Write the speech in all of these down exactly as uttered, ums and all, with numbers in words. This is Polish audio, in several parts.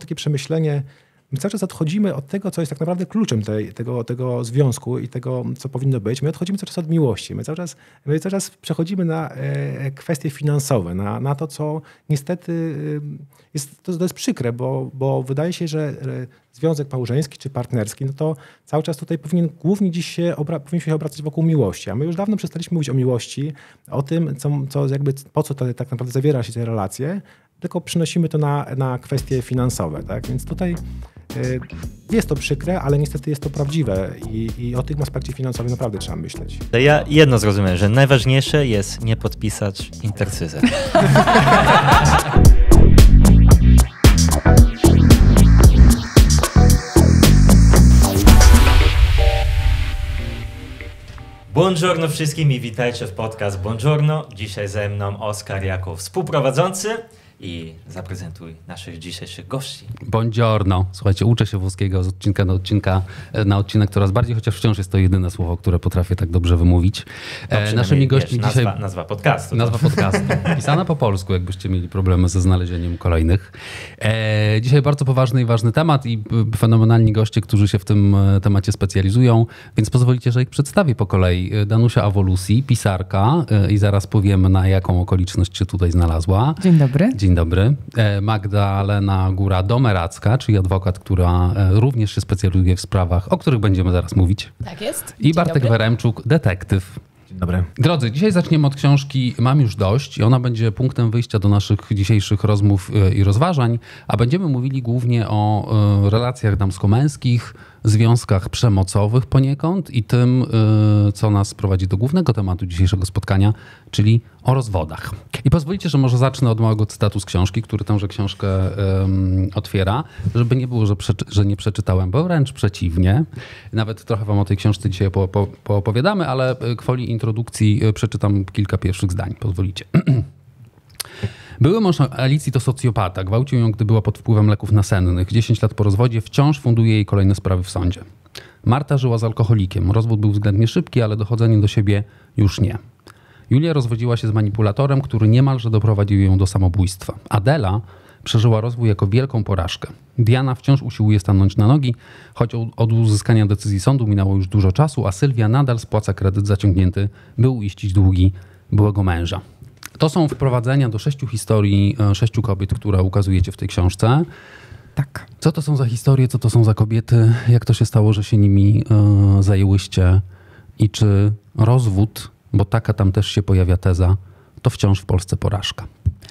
takie przemyślenie. My cały czas odchodzimy od tego, co jest tak naprawdę kluczem tej, tego, tego związku i tego, co powinno być. My odchodzimy cały czas od miłości. My cały czas, my cały czas przechodzimy na e, kwestie finansowe, na, na to, co niestety jest, to, to jest przykre, bo, bo wydaje się, że związek małżeński czy partnerski, no to cały czas tutaj powinien głównie dziś się, obra- powinien się obracać wokół miłości. A my już dawno przestaliśmy mówić o miłości, o tym, co, co jakby, po co to tak naprawdę zawiera się te relacje, tylko przynosimy to na, na kwestie finansowe. Tak? Więc tutaj y, jest to przykre, ale niestety jest to prawdziwe i, i o tym aspekcie finansowym naprawdę trzeba myśleć. To ja jedno zrozumiem, że najważniejsze jest nie podpisać intercyzę. Buongiorno wszystkim i witajcie w podcast Buongiorno. Dzisiaj ze mną Oskar jako współprowadzący i zaprezentuj naszych dzisiejszych gości. Buongiorno. Słuchajcie, uczę się włoskiego z odcinka na, odcinka na odcinek coraz bardziej, chociaż wciąż jest to jedyne słowo, które potrafię tak dobrze wymówić. No, e, naszymi gośćmi wiesz, dzisiaj... Nazwa, nazwa podcastu. Nazwa podcastu. Pisana po polsku, jakbyście mieli problemy ze znalezieniem kolejnych. E, dzisiaj bardzo poważny i ważny temat i fenomenalni goście, którzy się w tym temacie specjalizują, więc pozwolicie, że ich przedstawię po kolei. Danusia Awolusi, pisarka e, i zaraz powiemy, na jaką okoliczność się tutaj znalazła. Dzień dobry. Dzień dobry. Magdalena Góra-Domeracka, czyli adwokat, która również się specjalizuje w sprawach, o których będziemy zaraz mówić. Tak jest. I Dzień Bartek dobry. Weremczuk, detektyw. Dzień dobry. Drodzy, dzisiaj zaczniemy od książki Mam już dość i ona będzie punktem wyjścia do naszych dzisiejszych rozmów i rozważań, a będziemy mówili głównie o relacjach damsko-męskich, związkach przemocowych poniekąd i tym, co nas prowadzi do głównego tematu dzisiejszego spotkania, czyli o rozwodach. I pozwolicie, że może zacznę od małego cytatu z książki, który tęże książkę um, otwiera, żeby nie było, że, przeczy, że nie przeczytałem, bo wręcz przeciwnie. Nawet trochę wam o tej książce dzisiaj po, po, poopowiadamy, ale gwoli introdukcji przeczytam kilka pierwszych zdań. Pozwolicie. Były mąż Alicji to socjopata. Gwałcił ją, gdy była pod wpływem leków nasennych. dziesięć lat po rozwodzie wciąż funduje jej kolejne sprawy w sądzie. Marta żyła z alkoholikiem. Rozwód był względnie szybki, ale dochodzenie do siebie już nie. Julia rozwodziła się z manipulatorem, który niemalże doprowadził ją do samobójstwa. Adela przeżyła rozwój jako wielką porażkę. Diana wciąż usiłuje stanąć na nogi, choć od uzyskania decyzji sądu minęło już dużo czasu, a Sylwia nadal spłaca kredyt zaciągnięty, by uiścić długi byłego męża. To są wprowadzenia do sześciu historii, sześciu kobiet, które ukazujecie w tej książce. Tak. Co to są za historie, co to są za kobiety? Jak to się stało, że się nimi y, zajęłyście? I czy rozwód, bo taka tam też się pojawia teza, to wciąż w Polsce porażka?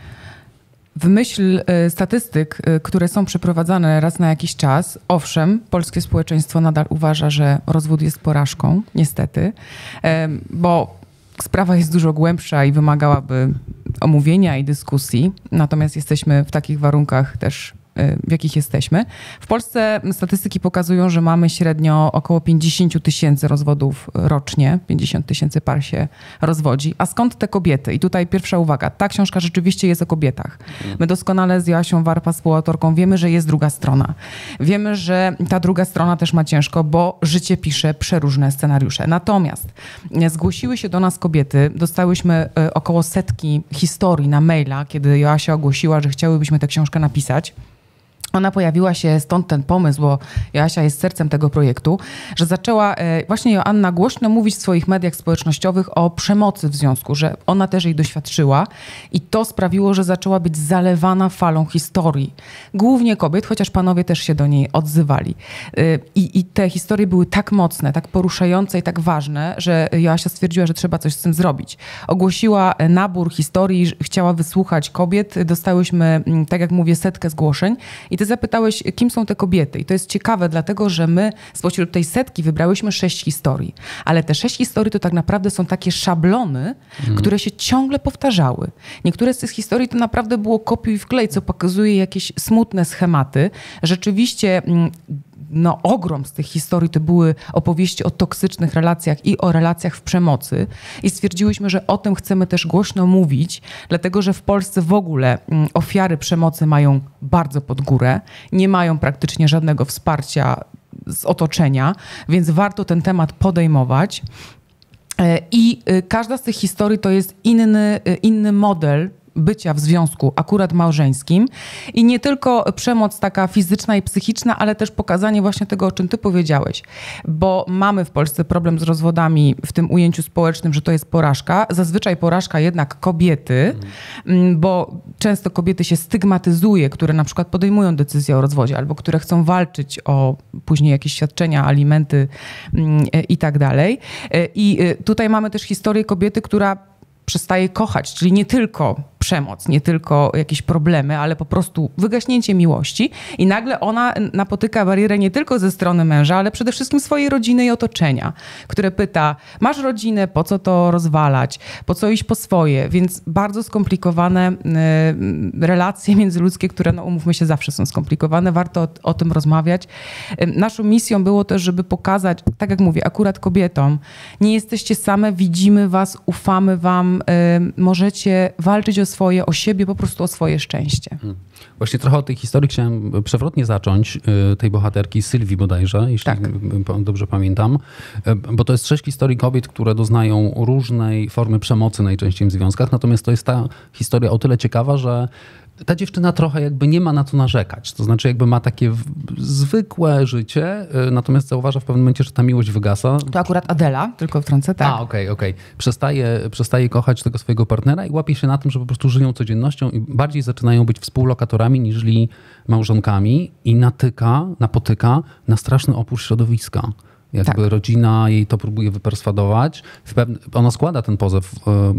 W myśl y, statystyk, y, które są przeprowadzane raz na jakiś czas, owszem, polskie społeczeństwo nadal uważa, że rozwód jest porażką, niestety, y, bo sprawa jest dużo głębsza i wymagałaby omówienia i dyskusji, natomiast jesteśmy w takich warunkach też, w jakich jesteśmy. W Polsce statystyki pokazują, że mamy średnio około pięćdziesiąt tysięcy rozwodów rocznie. pięćdziesiąt tysięcy par się rozwodzi. A skąd te kobiety? I tutaj pierwsza uwaga. Ta książka rzeczywiście jest o kobietach. My doskonale z Joasią Warpa, współautorką, wiemy, że jest druga strona. Wiemy, że ta druga strona też ma ciężko, bo życie pisze przeróżne scenariusze. Natomiast zgłosiły się do nas kobiety. Dostałyśmy około setki historii na maila, kiedy Joasia ogłosiła, że chciałybyśmy tę książkę napisać. Ona pojawiła się, stąd ten pomysł, bo Joasia jest sercem tego projektu, że zaczęła właśnie Joanna głośno mówić w swoich mediach społecznościowych o przemocy w związku, że ona też jej doświadczyła i to sprawiło, że zaczęła być zalewana falą historii. Głównie kobiet, chociaż panowie też się do niej odzywali. I, i te historie były tak mocne, tak poruszające i tak ważne, że Joasia stwierdziła, że trzeba coś z tym zrobić. Ogłosiła nabór historii, chciała wysłuchać kobiet. Dostałyśmy, tak jak mówię, setkę zgłoszeń. I ty zapytałeś, kim są te kobiety. I to jest ciekawe, dlatego że my spośród tej setki wybrałyśmy sześć historii. Ale te sześć historii to tak naprawdę są takie szablony, mm. które się ciągle powtarzały. Niektóre z tych historii to naprawdę było kopiuj wklej, co pokazuje jakieś smutne schematy. Rzeczywiście no, ogrom z tych historii to były opowieści o toksycznych relacjach i o relacjach w przemocy. I stwierdziłyśmy, że o tym chcemy też głośno mówić, dlatego że w Polsce w ogóle ofiary przemocy mają bardzo pod górę, nie mają praktycznie żadnego wsparcia z otoczenia, więc warto ten temat podejmować. I każda z tych historii to jest inny, inny model bycia w związku akurat małżeńskim i nie tylko przemoc taka fizyczna i psychiczna, ale też pokazanie właśnie tego, o czym ty powiedziałeś, bo mamy w Polsce problem z rozwodami w tym ujęciu społecznym, że to jest porażka. Zazwyczaj porażka jednak kobiety, mm. bo często kobiety się stygmatyzuje, które na przykład podejmują decyzję o rozwodzie albo które chcą walczyć o później jakieś świadczenia, alimenty mm, i tak dalej. I tutaj mamy też historię kobiety, która przestaje kochać, czyli nie tylko przemoc, nie tylko jakieś problemy, ale po prostu wygaśnięcie miłości i nagle ona napotyka barierę nie tylko ze strony męża, ale przede wszystkim swojej rodziny i otoczenia, które pyta, masz rodzinę, po co to rozwalać, po co iść po swoje, więc bardzo skomplikowane y, relacje międzyludzkie, które no umówmy się zawsze są skomplikowane, warto o, o tym rozmawiać. Y, naszą misją było też, żeby pokazać, tak jak mówię, akurat kobietom, nie jesteście same, widzimy was, ufamy wam, y, możecie walczyć o swoje, o siebie, po prostu o swoje szczęście. Hmm. Właśnie trochę o tej historii chciałem przewrotnie zacząć, tej bohaterki Sylwii bodajże, jeśli tak. dobrze pamiętam, bo to jest sześć historii kobiet, które doznają różnej formy przemocy najczęściej w związkach, natomiast to jest ta historia o tyle ciekawa, że ta dziewczyna trochę jakby nie ma na co narzekać. To znaczy jakby ma takie w, zwykłe życie, natomiast zauważa w pewnym momencie, że ta miłość wygasa. To akurat Adela, tylko wtrącę, tak. A, okej, okay, okej. Okay. Przestaje, przestaje kochać tego swojego partnera i łapie się na tym, że po prostu żyją codziennością i bardziej zaczynają być współlokatorami niżli małżonkami i natyka, napotyka na straszny opór środowiska. Jakby tak. rodzina jej to próbuje wyperswadować. W pewne, ona składa ten pozew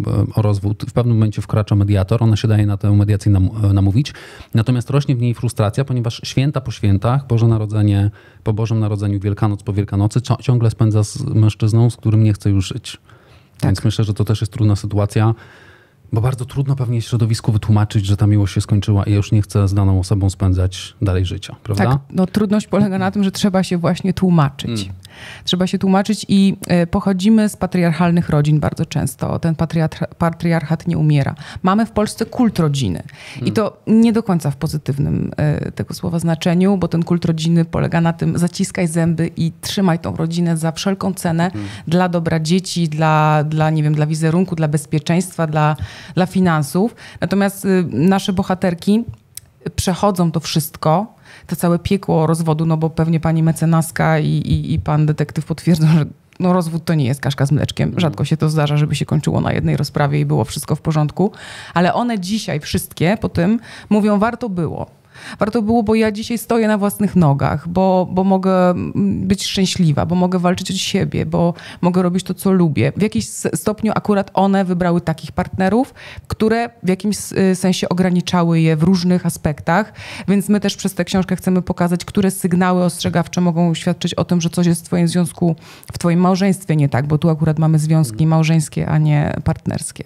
o rozwód. W pewnym momencie wkracza mediator. Ona się daje na tę mediację nam, namówić. Natomiast rośnie w niej frustracja, ponieważ święta po świętach, Boże Narodzenie po Bożym Narodzeniu, Wielkanoc po Wielkanocy ciągle spędza z mężczyzną, z którym nie chce już żyć. Tak. Więc myślę, że to też jest trudna sytuacja. Bo bardzo trudno pewnie środowisku wytłumaczyć, że ta miłość się skończyła i ja już nie chcę z daną osobą spędzać dalej życia, prawda? Tak, no trudność polega na tym, że trzeba się właśnie tłumaczyć. Hmm. Trzeba się tłumaczyć i pochodzimy z patriarchalnych rodzin bardzo często. Ten patriarchat nie umiera. Mamy w Polsce kult rodziny. Hmm. I to nie do końca w pozytywnym tego słowa znaczeniu, bo ten kult rodziny polega na tym, zaciskaj zęby i trzymaj tą rodzinę za wszelką cenę hmm. dla dobra dzieci, dla, dla, nie wiem, dla wizerunku, dla bezpieczeństwa, dla dla finansów. Natomiast y, nasze bohaterki przechodzą to wszystko, to całe piekło rozwodu, no bo pewnie pani mecenaska i, i, i pan detektyw potwierdzą, że no rozwód to nie jest kaszka z mleczkiem. Rzadko się to zdarza, żeby się kończyło na jednej rozprawie i było wszystko w porządku. Ale one dzisiaj wszystkie po tym mówią, warto było. Warto było, bo ja dzisiaj stoję na własnych nogach, bo, bo mogę być szczęśliwa, bo mogę walczyć o siebie, bo mogę robić to, co lubię. W jakimś stopniu akurat one wybrały takich partnerów, które w jakimś sensie ograniczały je w różnych aspektach, więc my też przez tę książkę chcemy pokazać, które sygnały ostrzegawcze mogą świadczyć o tym, że coś jest w twoim związku, w twoim małżeństwie nie tak, bo tu akurat mamy związki małżeńskie, a nie partnerskie.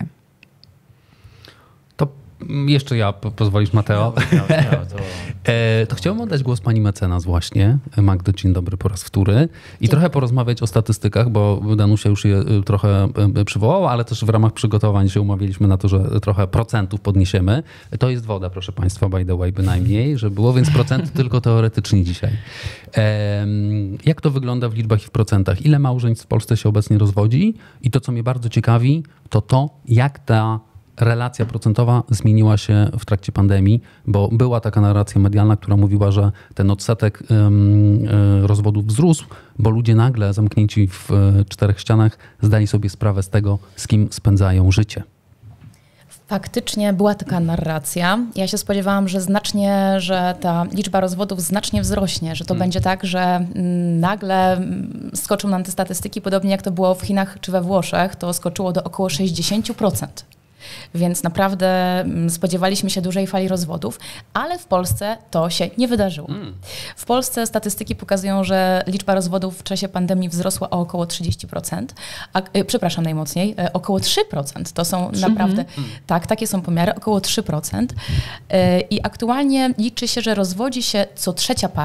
Jeszcze ja, pozwolisz, Mateo. Miał, miał, miał, to... e, to chciałbym oddać głos pani mecenas właśnie. Magdo, dzień dobry po raz wtóry. I dzień. trochę porozmawiać o statystykach, bo Danusia już je trochę przywołała, ale też w ramach przygotowań się umawialiśmy na to, że trochę procentów podniesiemy. To jest woda, proszę państwa, by the way, bynajmniej, że było, więc procenty tylko teoretycznie dzisiaj. E, jak to wygląda w liczbach i w procentach? Ile małżeństw w Polsce się obecnie rozwodzi? I to, co mnie bardzo ciekawi, to to, jak ta relacja procentowa zmieniła się w trakcie pandemii, bo była taka narracja medialna, która mówiła, że ten odsetek um, rozwodów wzrósł, bo ludzie nagle zamknięci w czterech ścianach zdali sobie sprawę z tego, z kim spędzają życie. Faktycznie była taka narracja. Ja się spodziewałam, że znacznie, że ta liczba rozwodów znacznie wzrośnie, że to hmm. będzie tak, że nagle skoczą nam te statystyki, podobnie jak to było w Chinach czy we Włoszech, to skoczyło do około sześćdziesiąt procent. Więc naprawdę spodziewaliśmy się dużej fali rozwodów, ale w Polsce to się nie wydarzyło. Mm. W Polsce statystyki pokazują, że liczba rozwodów w czasie pandemii wzrosła o około trzydzieści procent, a, y, przepraszam najmocniej, y, około trzy procent. To są trzy? naprawdę, mm. tak, takie są pomiary, około trzy procent. Y, I aktualnie liczy się, że rozwodzi się co trzecia para,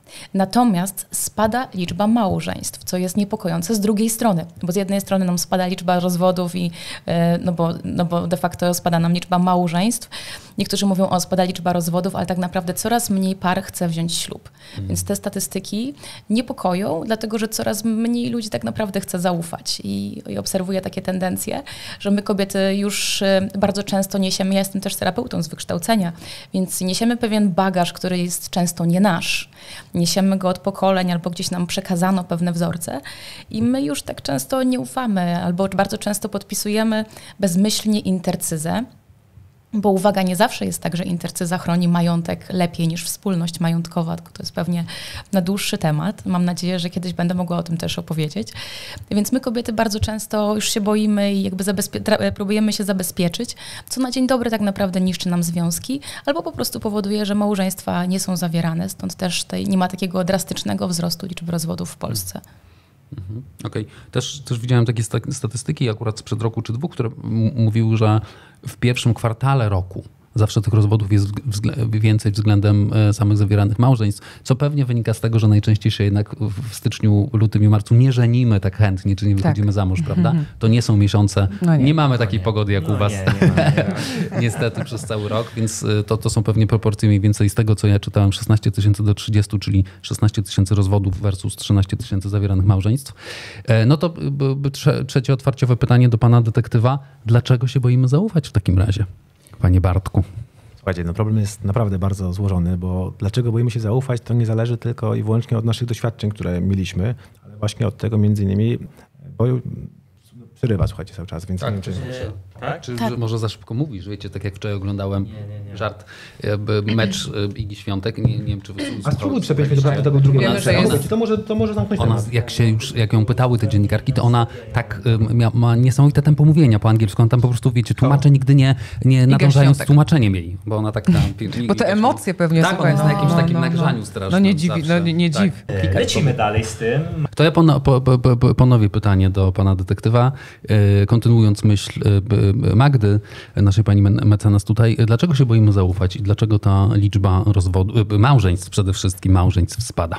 Natomiast spada liczba małżeństw, co jest niepokojące z drugiej strony, bo z jednej strony nam spada liczba rozwodów i no bo, no bo de facto spada nam liczba małżeństw. Niektórzy mówią, o spada liczba rozwodów, ale tak naprawdę coraz mniej par chce wziąć ślub. Mhm. Więc te statystyki niepokoją, dlatego że coraz mniej ludzi tak naprawdę chce zaufać i, i obserwuję takie tendencje, że my kobiety już bardzo często niesiemy, ja jestem też terapeutą z wykształcenia, więc niesiemy pewien bagaż, który jest często nie nasz. Niesiemy go od pokoleń albo gdzieś nam przekazano pewne wzorce i my już tak często nie ufamy albo bardzo często podpisujemy bezmyślnie intercyzę. Bo uwaga, nie zawsze jest tak, że intercyza chroni majątek lepiej niż wspólność majątkowa, tylko to jest pewnie na dłuższy temat. Mam nadzieję, że kiedyś będę mogła o tym też opowiedzieć. Więc my kobiety bardzo często już się boimy i jakby zabezpie- próbujemy się zabezpieczyć, co na dzień dobry tak naprawdę niszczy nam związki, albo po prostu powoduje, że małżeństwa nie są zawierane, stąd też tutaj nie ma takiego drastycznego wzrostu liczby rozwodów w Polsce. Mhm. Okej. Okay. Też, też widziałem takie statystyki akurat sprzed roku czy dwóch, które m- mówiły, że w pierwszym kwartale roku zawsze tych rozwodów jest wzgl- więcej względem samych zawieranych małżeństw, co pewnie wynika z tego, że najczęściej się jednak w styczniu, lutym i marcu nie żenimy tak chętnie, czy nie wychodzimy tak. za mąż, prawda? To nie są miesiące, no nie. nie mamy takiej no pogody jak no u was, nie, nie ma, nie ma. niestety przez cały rok, więc to, to są pewnie proporcje mniej więcej z tego, co ja czytałem, szesnaście tysięcy do trzydziestu, czyli szesnaście tysięcy rozwodów versus trzynaście tysięcy zawieranych małżeństw. No to by trze- trzecie otwarciowe pytanie do pana detektywa. Dlaczego się boimy zaufać w takim razie? Panie Bartku. Słuchajcie, no problem jest naprawdę bardzo złożony, bo dlaczego boimy się zaufać, to nie zależy tylko i wyłącznie od naszych doświadczeń, które mieliśmy, ale właśnie od tego między innymi, bo przerywa, słuchajcie, cały czas, więc... Tak, nie, czy... tak? Czy tak. może za szybko mówisz? Wiecie, tak jak wczoraj oglądałem nie, nie, nie. żart, mecz Igi Świątek, nie, nie wiem, czy wy A spróbuj przepięć do tego drugiego Wiemy, że jest... to, może, to może zamknąć ona, temat. jak się już, jak ją pytały te dziennikarki, to ona tak ma, ma niesamowite tempo mówienia po angielsku. On tam po prostu, wiecie, tłumacze nigdy nie, nie nadążają z tłumaczeniem jej, bo ona tak tam... Bo te emocje pewnie, tak, słuchaj. Tak, ona jest na jakimś no, takim no, nagrzaniu no. strasznym. No nie dziwi, no nie, nie dziw. Tak. Lecimy dalej z tym. To ja pono, po, po, po, ponowię pytanie do pana detektywa, kontynuując myśl Magdy, naszej pani mecenas tutaj. Dlaczego się boimy zaufać i dlaczego ta liczba rozwodów, małżeństw przede wszystkim, małżeństw spada?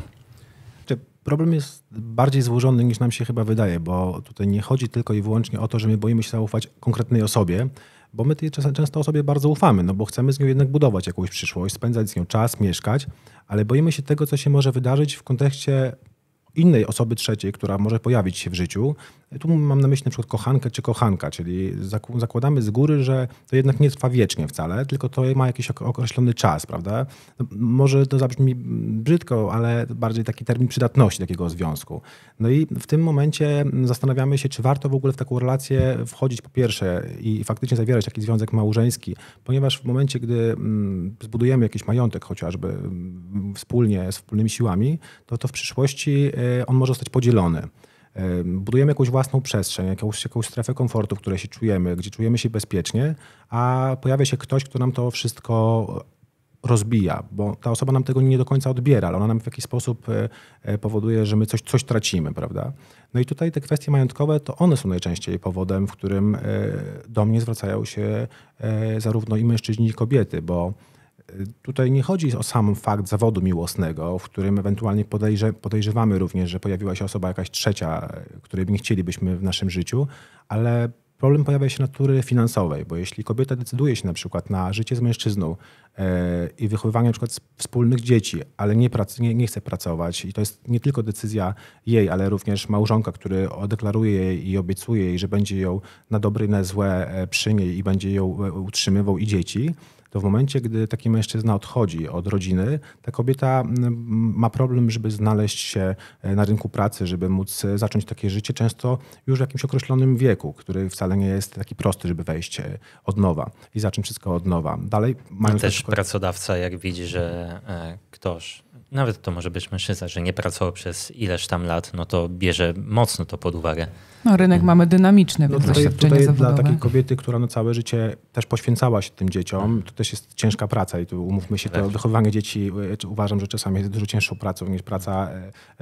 Problem jest bardziej złożony niż nam się chyba wydaje, bo tutaj nie chodzi tylko i wyłącznie o to, że my boimy się zaufać konkretnej osobie, bo my tej często osobie bardzo ufamy, no bo chcemy z nią jednak budować jakąś przyszłość, spędzać z nią czas, mieszkać, ale boimy się tego, co się może wydarzyć w kontekście innej osoby trzeciej, która może pojawić się w życiu. Tu mam na myśli na przykład kochankę czy kochanka, czyli zakładamy z góry, że to jednak nie trwa wiecznie wcale, tylko to ma jakiś określony czas, prawda? No, może to zabrzmi brzydko, ale bardziej taki termin przydatności takiego związku. No i w tym momencie zastanawiamy się, czy warto w ogóle w taką relację wchodzić po pierwsze i faktycznie zawierać taki związek małżeński, ponieważ w momencie, gdy zbudujemy jakiś majątek chociażby wspólnie, z wspólnymi siłami, to, to w przyszłości on może zostać podzielony. Budujemy jakąś własną przestrzeń, jakąś, jakąś strefę komfortu, w której się czujemy, gdzie czujemy się bezpiecznie, a pojawia się ktoś, kto nam to wszystko rozbija, bo ta osoba nam tego nie do końca odbiera, ale ona nam w jakiś sposób powoduje, że my coś, coś tracimy, prawda? No i tutaj te kwestie majątkowe, to one są najczęściej powodem, w którym do mnie zwracają się zarówno i mężczyźni, i kobiety, bo tutaj nie chodzi o sam fakt zawodu miłosnego, w którym ewentualnie podejrze, podejrzewamy również, że pojawiła się osoba jakaś trzecia, której nie chcielibyśmy w naszym życiu, ale problem pojawia się natury finansowej, bo jeśli kobieta decyduje się na przykład na życie z mężczyzną yy, i wychowywanie na przykład wspólnych dzieci, ale nie, prac, nie, nie chce pracować i to jest nie tylko decyzja jej, ale również małżonka, który deklaruje jej i obiecuje jej, że będzie ją na dobre i na złe przy niej i będzie ją utrzymywał i dzieci, to w momencie, gdy taki mężczyzna odchodzi od rodziny, ta kobieta ma problem, żeby znaleźć się na rynku pracy, żeby móc zacząć takie życie często już w jakimś określonym wieku, który wcale nie jest taki prosty, żeby wejść od nowa i zacząć wszystko od nowa. Dalej mają też przykład... pracodawca, jak widzi, że ktoś, nawet to może być mężczyzna, że nie pracował przez ileś tam lat, no to bierze mocno to pod uwagę. No rynek mamy dynamiczny, no więc tutaj, doświadczenie tutaj zawodowe. Dla takiej kobiety, która no całe życie też poświęcała się tym dzieciom, to też jest ciężka praca i tu umówmy się, to wychowywanie dzieci uważam, że czasami jest dużo cięższą pracą niż praca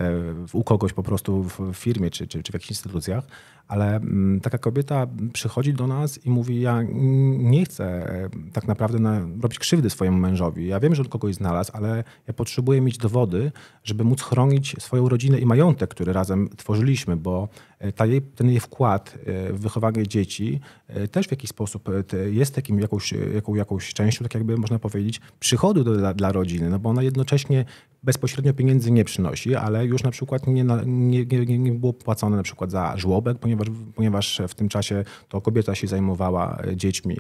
u kogoś po prostu w firmie czy, czy, czy w jakichś instytucjach, ale taka kobieta przychodzi do nas i mówi, ja nie chcę tak naprawdę na, robić krzywdy swojemu mężowi. Ja wiem, że on kogoś znalazł, ale ja potrzebuję mieć dowody, żeby móc chronić swoją rodzinę i majątek, który razem tworzyliśmy, bo ta jej, ten jej wkład w wychowanie dzieci też w jakiś sposób jest takim jakąś, jaką, jakąś częścią, tak jakby można powiedzieć, przychodu do, dla, dla rodziny, no bo ona jednocześnie bezpośrednio pieniędzy nie przynosi, ale już na przykład nie, nie, nie, nie było płacone na przykład za żłobek, ponieważ, ponieważ w tym czasie to kobieta się zajmowała dziećmi.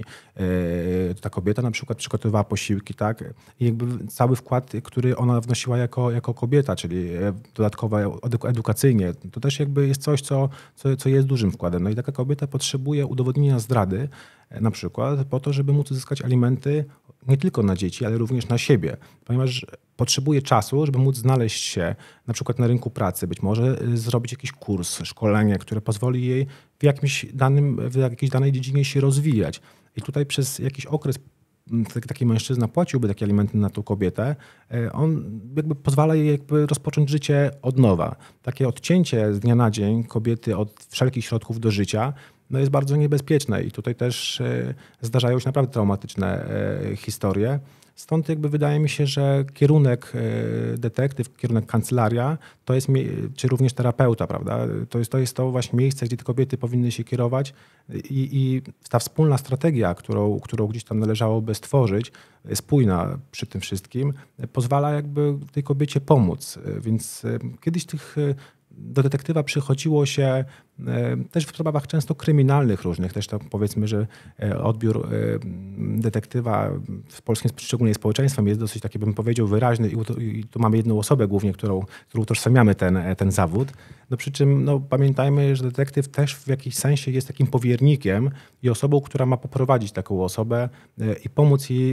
Ta kobieta na przykład przygotowywała posiłki, tak? I jakby cały wkład, który ona wnosiła jako, jako kobieta, czyli dodatkowo edukacyjnie, to też jakby jest coś, co, co, co jest dużym wkładem. No i taka kobieta potrzebuje udowodnienia zdrady na przykład po to, żeby móc uzyskać alimenty nie tylko na dzieci, ale również na siebie, ponieważ potrzebuje czasu, żeby móc znaleźć się na przykład na rynku pracy, być może zrobić jakiś kurs, szkolenie, które pozwoli jej w jakimś danym, w jakiejś danej dziedzinie się rozwijać. I tutaj przez jakiś okres taki mężczyzna płaciłby takie alimenty na tą kobietę, on jakby pozwala jej jakby rozpocząć życie od nowa. Takie odcięcie z dnia na dzień kobiety od wszelkich środków do życia no jest bardzo niebezpieczne i tutaj też zdarzają się naprawdę traumatyczne historie. Stąd jakby wydaje mi się, że kierunek detektyw, kierunek kancelaria, to jest, czy również terapeuta, prawda? To jest, to jest to właśnie miejsce, gdzie te kobiety powinny się kierować i, i ta wspólna strategia, którą, którą gdzieś tam należałoby stworzyć, spójna przy tym wszystkim, pozwala jakby tej kobiecie pomóc. Więc kiedyś tych do detektywa przychodziło się też w sprawach często kryminalnych różnych. Też tam powiedzmy, że odbiór detektywa w polskim, szczególnie społeczeństwem, jest dosyć taki, bym powiedział, wyraźny i tu mamy jedną osobę głównie, którą, którą utożsamiamy ten, ten zawód. No przy czym no, pamiętajmy, że detektyw też w jakiś sensie jest takim powiernikiem i osobą, która ma poprowadzić taką osobę i pomóc jej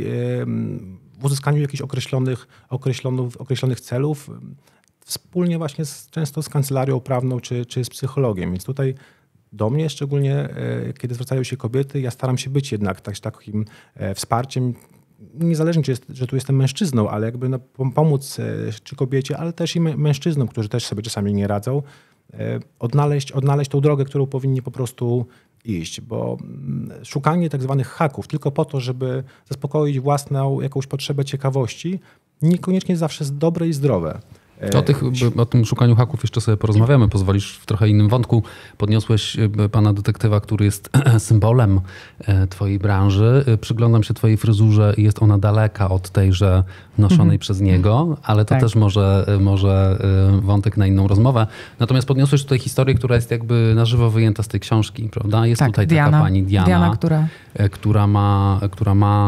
w uzyskaniu jakichś określonych, określonych, określonych celów, wspólnie właśnie z, często z kancelarią prawną czy, czy z psychologiem. Więc tutaj do mnie szczególnie, kiedy zwracają się kobiety, ja staram się być jednak tak, takim wsparciem, niezależnie czy jest, że tu jestem mężczyzną, ale jakby no, pomóc czy kobiecie, ale też i mężczyznom, którzy też sobie czasami nie radzą, odnaleźć, odnaleźć tą drogę, którą powinni po prostu iść, bo szukanie tak zwanych haków tylko po to, żeby zaspokoić własną jakąś potrzebę ciekawości, niekoniecznie zawsze jest dobre i zdrowe. To o, tych, o tym szukaniu haków jeszcze sobie porozmawiamy. Pozwolisz, w trochę innym wątku podniosłeś pana detektywa, który jest symbolem twojej branży. Przyglądam się twojej fryzurze i jest ona daleka od tejże noszonej mhm. przez niego, ale to tak. też może, może wątek na inną rozmowę. Natomiast podniosłeś tutaj historię, która jest jakby na żywo wyjęta z tej książki, prawda? Jest tak, tutaj Diana, taka pani Diana, Diana która... która ma, która ma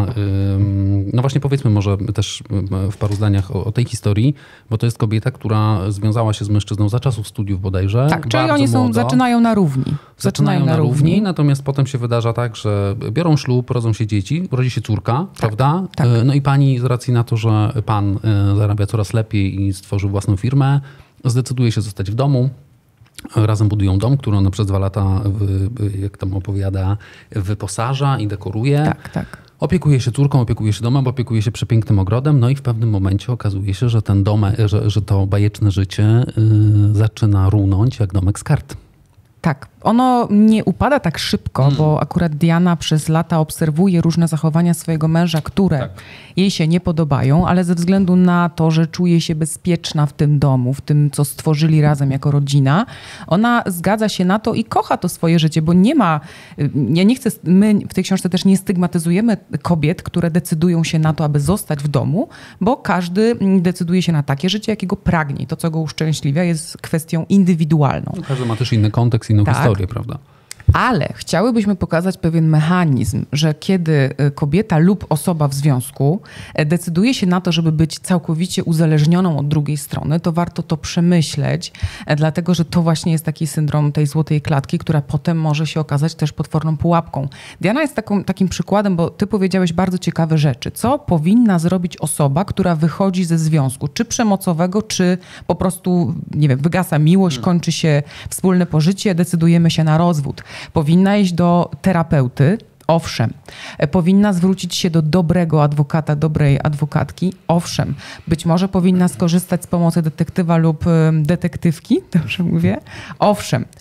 no właśnie powiedzmy może też w paru zdaniach o, o tej historii, bo to jest kobieta, która związała się z mężczyzną za czasów studiów bodajże. Tak, czyli oni są, zaczynają na równi. Zaczynają, zaczynają na, na równi, równi, natomiast potem się wydarza tak, że biorą ślub, rodzą się dzieci, rodzi się córka, tak, prawda? Tak. No i pani z racji na to, że pan zarabia coraz lepiej i stworzył własną firmę, zdecyduje się zostać w domu. Razem budują dom, który ona przez dwa lata, jak tam opowiada, wyposaża i dekoruje. Tak, tak. Opiekuje się córką, opiekuje się domem, opiekuje się przepięknym ogrodem, no i w pewnym momencie okazuje się, że ten dom, że, że to bajeczne życie yy, zaczyna runąć jak domek z kart. Tak, ono nie upada tak szybko, hmm. bo akurat Diana przez lata obserwuje różne zachowania swojego męża, które tak. jej się nie podobają, ale ze względu na to, że czuje się bezpieczna w tym domu, w tym, co stworzyli razem jako rodzina, ona zgadza się na to i kocha to swoje życie, bo nie ma, ja nie chcę, my w tej książce też nie stygmatyzujemy kobiet, które decydują się na to, aby zostać w domu, bo każdy decyduje się na takie życie, jakiego pragnie. To, co go uszczęśliwia, jest kwestią indywidualną. No, każdy ma też inny kontekst, inną tak. historię, prawda? Ale chciałybyśmy pokazać pewien mechanizm, że kiedy kobieta lub osoba w związku decyduje się na to, żeby być całkowicie uzależnioną od drugiej strony, to warto to przemyśleć, dlatego że to właśnie jest taki syndrom tej złotej klatki, która potem może się okazać też potworną pułapką. Diana jest taką, takim przykładem, bo ty powiedziałeś bardzo ciekawe rzeczy. Co powinna zrobić osoba, która wychodzi ze związku, czy przemocowego, czy po prostu, nie wiem, wygasa miłość, kończy się wspólne pożycie, decydujemy się na rozwód. Powinna iść do terapeuty, owszem. Powinna zwrócić się do dobrego adwokata, dobrej adwokatki, owszem. Być może powinna skorzystać z pomocy detektywa lub detektywki, dobrze mówię, owszem.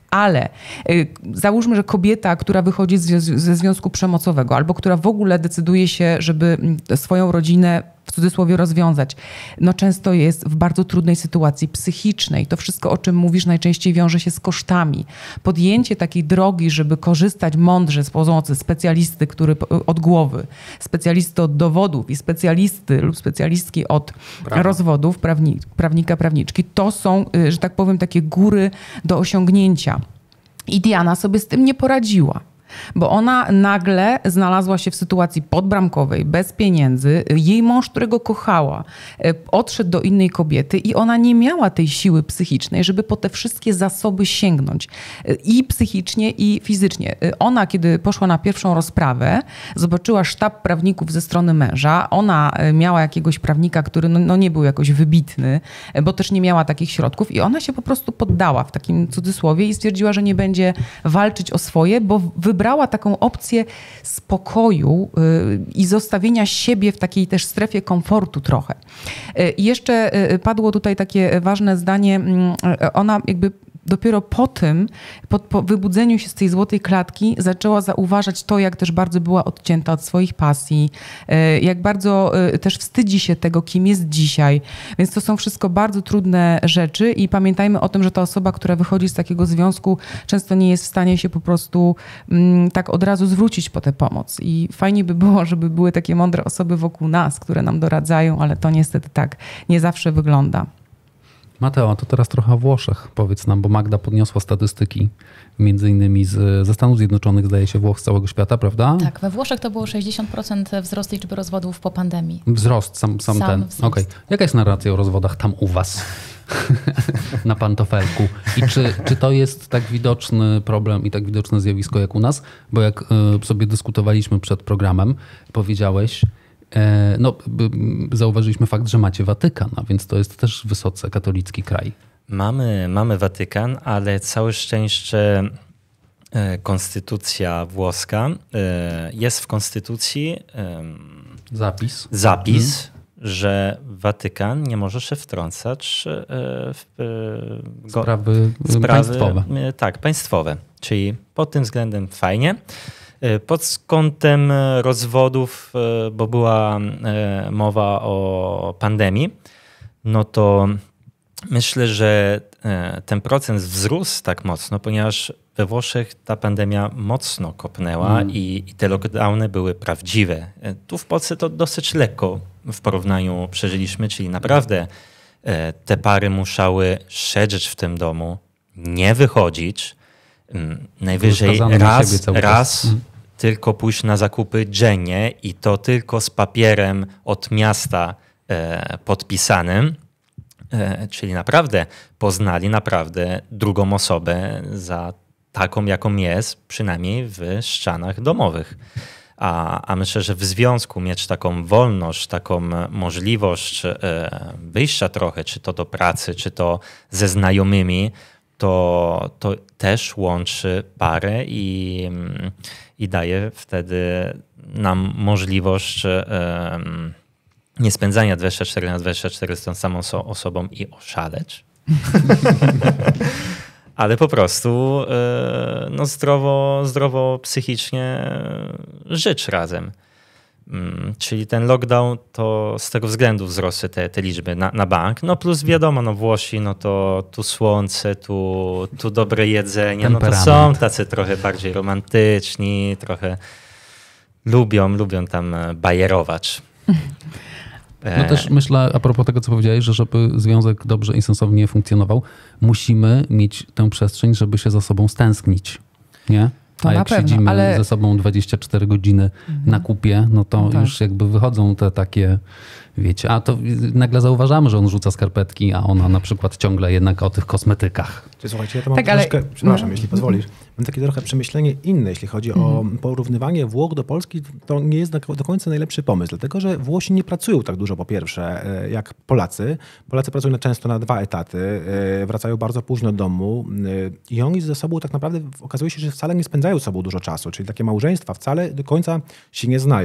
Ale y, załóżmy, że kobieta, która wychodzi z, ze związku przemocowego albo która w ogóle decyduje się, żeby swoją rodzinę w cudzysłowie rozwiązać, no często jest w bardzo trudnej sytuacji psychicznej. To wszystko, o czym mówisz, najczęściej wiąże się z kosztami. Podjęcie takiej drogi, żeby korzystać mądrze z pomocy specjalisty, który od głowy, specjalisty od dowodów i specjalisty lub specjalistki od Brawo. rozwodów, prawni, prawnika, prawniczki, to są, że tak powiem, takie góry do osiągnięcia. I Diana sobie z tym nie poradziła. Bo ona nagle znalazła się w sytuacji podbramkowej, bez pieniędzy. Jej mąż, którego kochała, odszedł do innej kobiety i ona nie miała tej siły psychicznej, żeby po te wszystkie zasoby sięgnąć. I psychicznie, i fizycznie. Ona, kiedy poszła na pierwszą rozprawę, zobaczyła sztab prawników ze strony męża. Ona miała jakiegoś prawnika, który no, no nie był jakoś wybitny, bo też nie miała takich środków i ona się po prostu poddała w takim cudzysłowie i stwierdziła, że nie będzie walczyć o swoje, bo wybrała taką opcję spokoju yy, i zostawienia siebie w takiej też strefie komfortu trochę. Yy, I jeszcze yy, padło tutaj takie ważne zdanie, yy, ona jakby dopiero po tym, po, po wybudzeniu się z tej złotej klatki zaczęła zauważać to, jak też bardzo była odcięta od swoich pasji, jak bardzo też wstydzi się tego, kim jest dzisiaj. Więc to są wszystko bardzo trudne rzeczy i pamiętajmy o tym, że ta osoba, która wychodzi z takiego związku, często nie jest w stanie się po prostu mm, tak od razu zwrócić po tę pomoc. I fajnie by było, żeby były takie mądre osoby wokół nas, które nam doradzają, ale to niestety tak nie zawsze wygląda. Mateo, to teraz trochę o Włoszech. Powiedz nam, bo Magda podniosła statystyki między innymi z, ze Stanów Zjednoczonych, zdaje się, Włoch z całego świata, prawda? Tak, we Włoszech to było sześćdziesiąt procent wzrost liczby rozwodów po pandemii. Wzrost, sam, sam, sam ten. Okej. Okay. Jaka jest narracja o rozwodach tam u was? Na pantofelku. I czy, czy to jest tak widoczny problem i tak widoczne zjawisko jak u nas? Bo jak y, sobie dyskutowaliśmy przed programem, powiedziałeś, no, zauważyliśmy fakt, że macie Watykan, a więc to jest też wysoce katolicki kraj. Mamy, mamy Watykan, ale całe szczęście konstytucja włoska, jest w konstytucji zapis, zapis hmm. że Watykan nie może się wtrącać w go, sprawy, sprawy państwowe. Tak, państwowe. Czyli pod tym względem fajnie. Pod kątem rozwodów, bo była mowa o pandemii, no to myślę, że ten procent wzrósł tak mocno, ponieważ we Włoszech ta pandemia mocno kopnęła mm. i, i te lockdowny były prawdziwe. Tu w Polsce to dosyć lekko w porównaniu przeżyliśmy, czyli naprawdę te pary musiały siedzieć w tym domu, nie wychodzić, najwyżej raz, raz mm. tylko pójść na zakupy dziennie i to tylko z papierem od miasta e, podpisanym. E, czyli naprawdę poznali naprawdę drugą osobę za taką, jaką jest, przynajmniej w ścianach domowych. A, a myślę, że w związku mieć taką wolność, taką możliwość e, wyjścia trochę, czy to do pracy, czy to ze znajomymi, to, to też łączy parę i, i daje wtedy nam możliwość um, nie spędzania dwadzieścia cztery na dwadzieścia cztery z tą samą osobą i oszaleć. Ale po prostu no, zdrowo, zdrowo psychicznie żyć razem. Czyli ten lockdown to z tego względu wzrosły te, te liczby na, na bank. No plus wiadomo, no Włosi, no to tu słońce, tu, tu dobre jedzenie. No to są tacy trochę bardziej romantyczni, trochę lubią, lubią tam bajerować. No też myślę, a propos tego, co powiedziałeś, że żeby związek dobrze i sensownie funkcjonował, musimy mieć tę przestrzeń, żeby się za sobą stęsknić, nie? To A jak pewno, siedzimy ale... ze sobą dwadzieścia cztery godziny mhm. na kupie, no to no już tak. jakby wychodzą te takie, wiecie, a to nagle zauważamy, że on rzuca skarpetki, a ona na przykład ciągle jednak o tych kosmetykach. Słuchajcie, ja to mam tak, troszkę, ale... przepraszam, no. jeśli pozwolisz, mam takie trochę przemyślenie inne, jeśli chodzi mhm. o porównywanie Włoch do Polski, to nie jest do końca najlepszy pomysł, dlatego że Włosi nie pracują tak dużo po pierwsze jak Polacy. Polacy pracują często na dwa etaty, wracają bardzo późno do domu i oni ze sobą tak naprawdę okazuje się, że wcale nie spędzają z sobą dużo czasu, czyli takie małżeństwa wcale do końca się nie znają.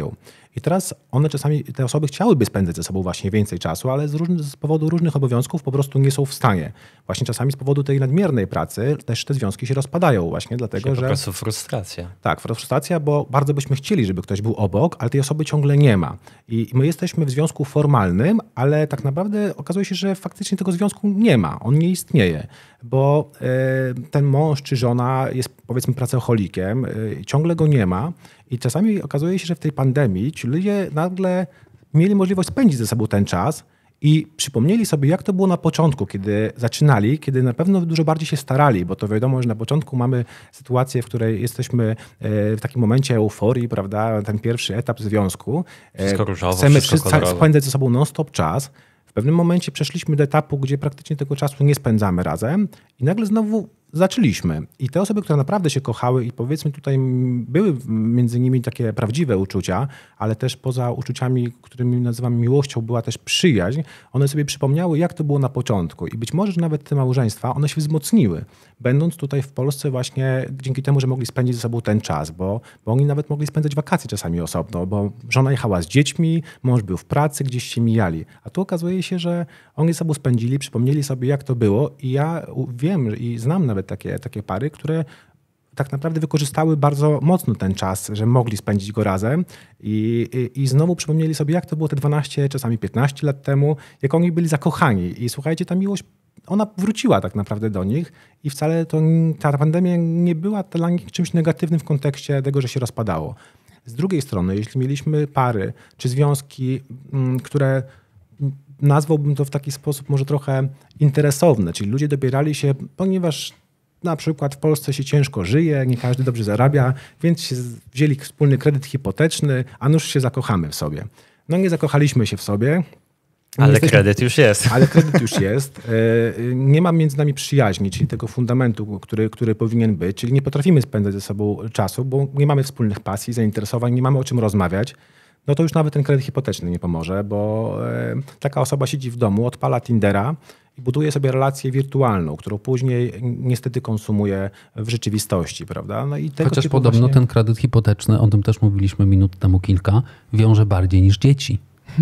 I teraz one czasami, te osoby chciałyby spędzać ze sobą właśnie więcej czasu, ale z, różny, z powodu różnych obowiązków po prostu nie są w stanie. Właśnie czasami z powodu tej nadmiernej pracy też te związki się rozpadają właśnie dlatego, Czyli że... po prostu frustracja. Tak, frustracja, bo bardzo byśmy chcieli, żeby ktoś był obok, ale tej osoby ciągle nie ma. I my jesteśmy w związku formalnym, ale tak naprawdę okazuje się, że faktycznie tego związku nie ma. On nie istnieje, bo y, ten mąż czy żona jest powiedzmy pracocholikiem, y, ciągle go nie ma i czasami okazuje się, że w tej pandemii ci ludzie nagle mieli możliwość spędzić ze sobą ten czas i przypomnieli sobie, jak to było na początku, kiedy zaczynali, kiedy na pewno dużo bardziej się starali, bo to wiadomo, że na początku mamy sytuację, w której jesteśmy w takim momencie euforii, prawda, ten pierwszy etap związku. Wszystko różowo, Chcemy wszystko wszyscy spędzać ze sobą non-stop czas. W pewnym momencie przeszliśmy do etapu, gdzie praktycznie tego czasu nie spędzamy razem i nagle znowu zaczęliśmy. I te osoby, które naprawdę się kochały i powiedzmy tutaj były między nimi takie prawdziwe uczucia, ale też poza uczuciami, którymi nazywam miłością, była też przyjaźń, one sobie przypomniały, jak to było na początku. I być może nawet te małżeństwa, one się wzmocniły, będąc tutaj w Polsce właśnie dzięki temu, że mogli spędzić ze sobą ten czas, bo, bo oni nawet mogli spędzać wakacje czasami osobno, bo żona jechała z dziećmi, mąż był w pracy, gdzieś się mijali. A tu okazuje się, że oni ze sobą spędzili, przypomnieli sobie, jak to było i ja wiem i znam nawet takie, takie pary, które tak naprawdę wykorzystały bardzo mocno ten czas, że mogli spędzić go razem i, i, i znowu przypomnieli sobie, jak to było te dwanaście, czasami piętnaście lat temu, jak oni byli zakochani. I słuchajcie, ta miłość, ona wróciła tak naprawdę do nich i wcale to, ta pandemia nie była dla nich czymś negatywnym w kontekście tego, że się rozpadało. Z drugiej strony, jeśli mieliśmy pary czy związki, które nazwałbym to w taki sposób może trochę interesowne, czyli ludzie dobierali się, ponieważ na przykład w Polsce się ciężko żyje, nie każdy dobrze zarabia, więc się wzięli wspólny kredyt hipoteczny, a nuż się zakochamy w sobie. No nie zakochaliśmy się w sobie. Ale jesteśmy, kredyt już jest. Ale kredyt już jest. Nie ma między nami przyjaźni, czyli tego fundamentu, który, który powinien być, czyli nie potrafimy spędzać ze sobą czasu, bo nie mamy wspólnych pasji, zainteresowań, nie mamy o czym rozmawiać. No to już nawet ten kredyt hipoteczny nie pomoże, bo taka osoba siedzi w domu, odpala Tindera i buduje sobie relację wirtualną, którą później niestety konsumuje w rzeczywistości, prawda? No i tego Chociaż typu podobno właśnie... ten kredyt hipoteczny, o tym też mówiliśmy minut temu kilka, wiąże bardziej niż dzieci.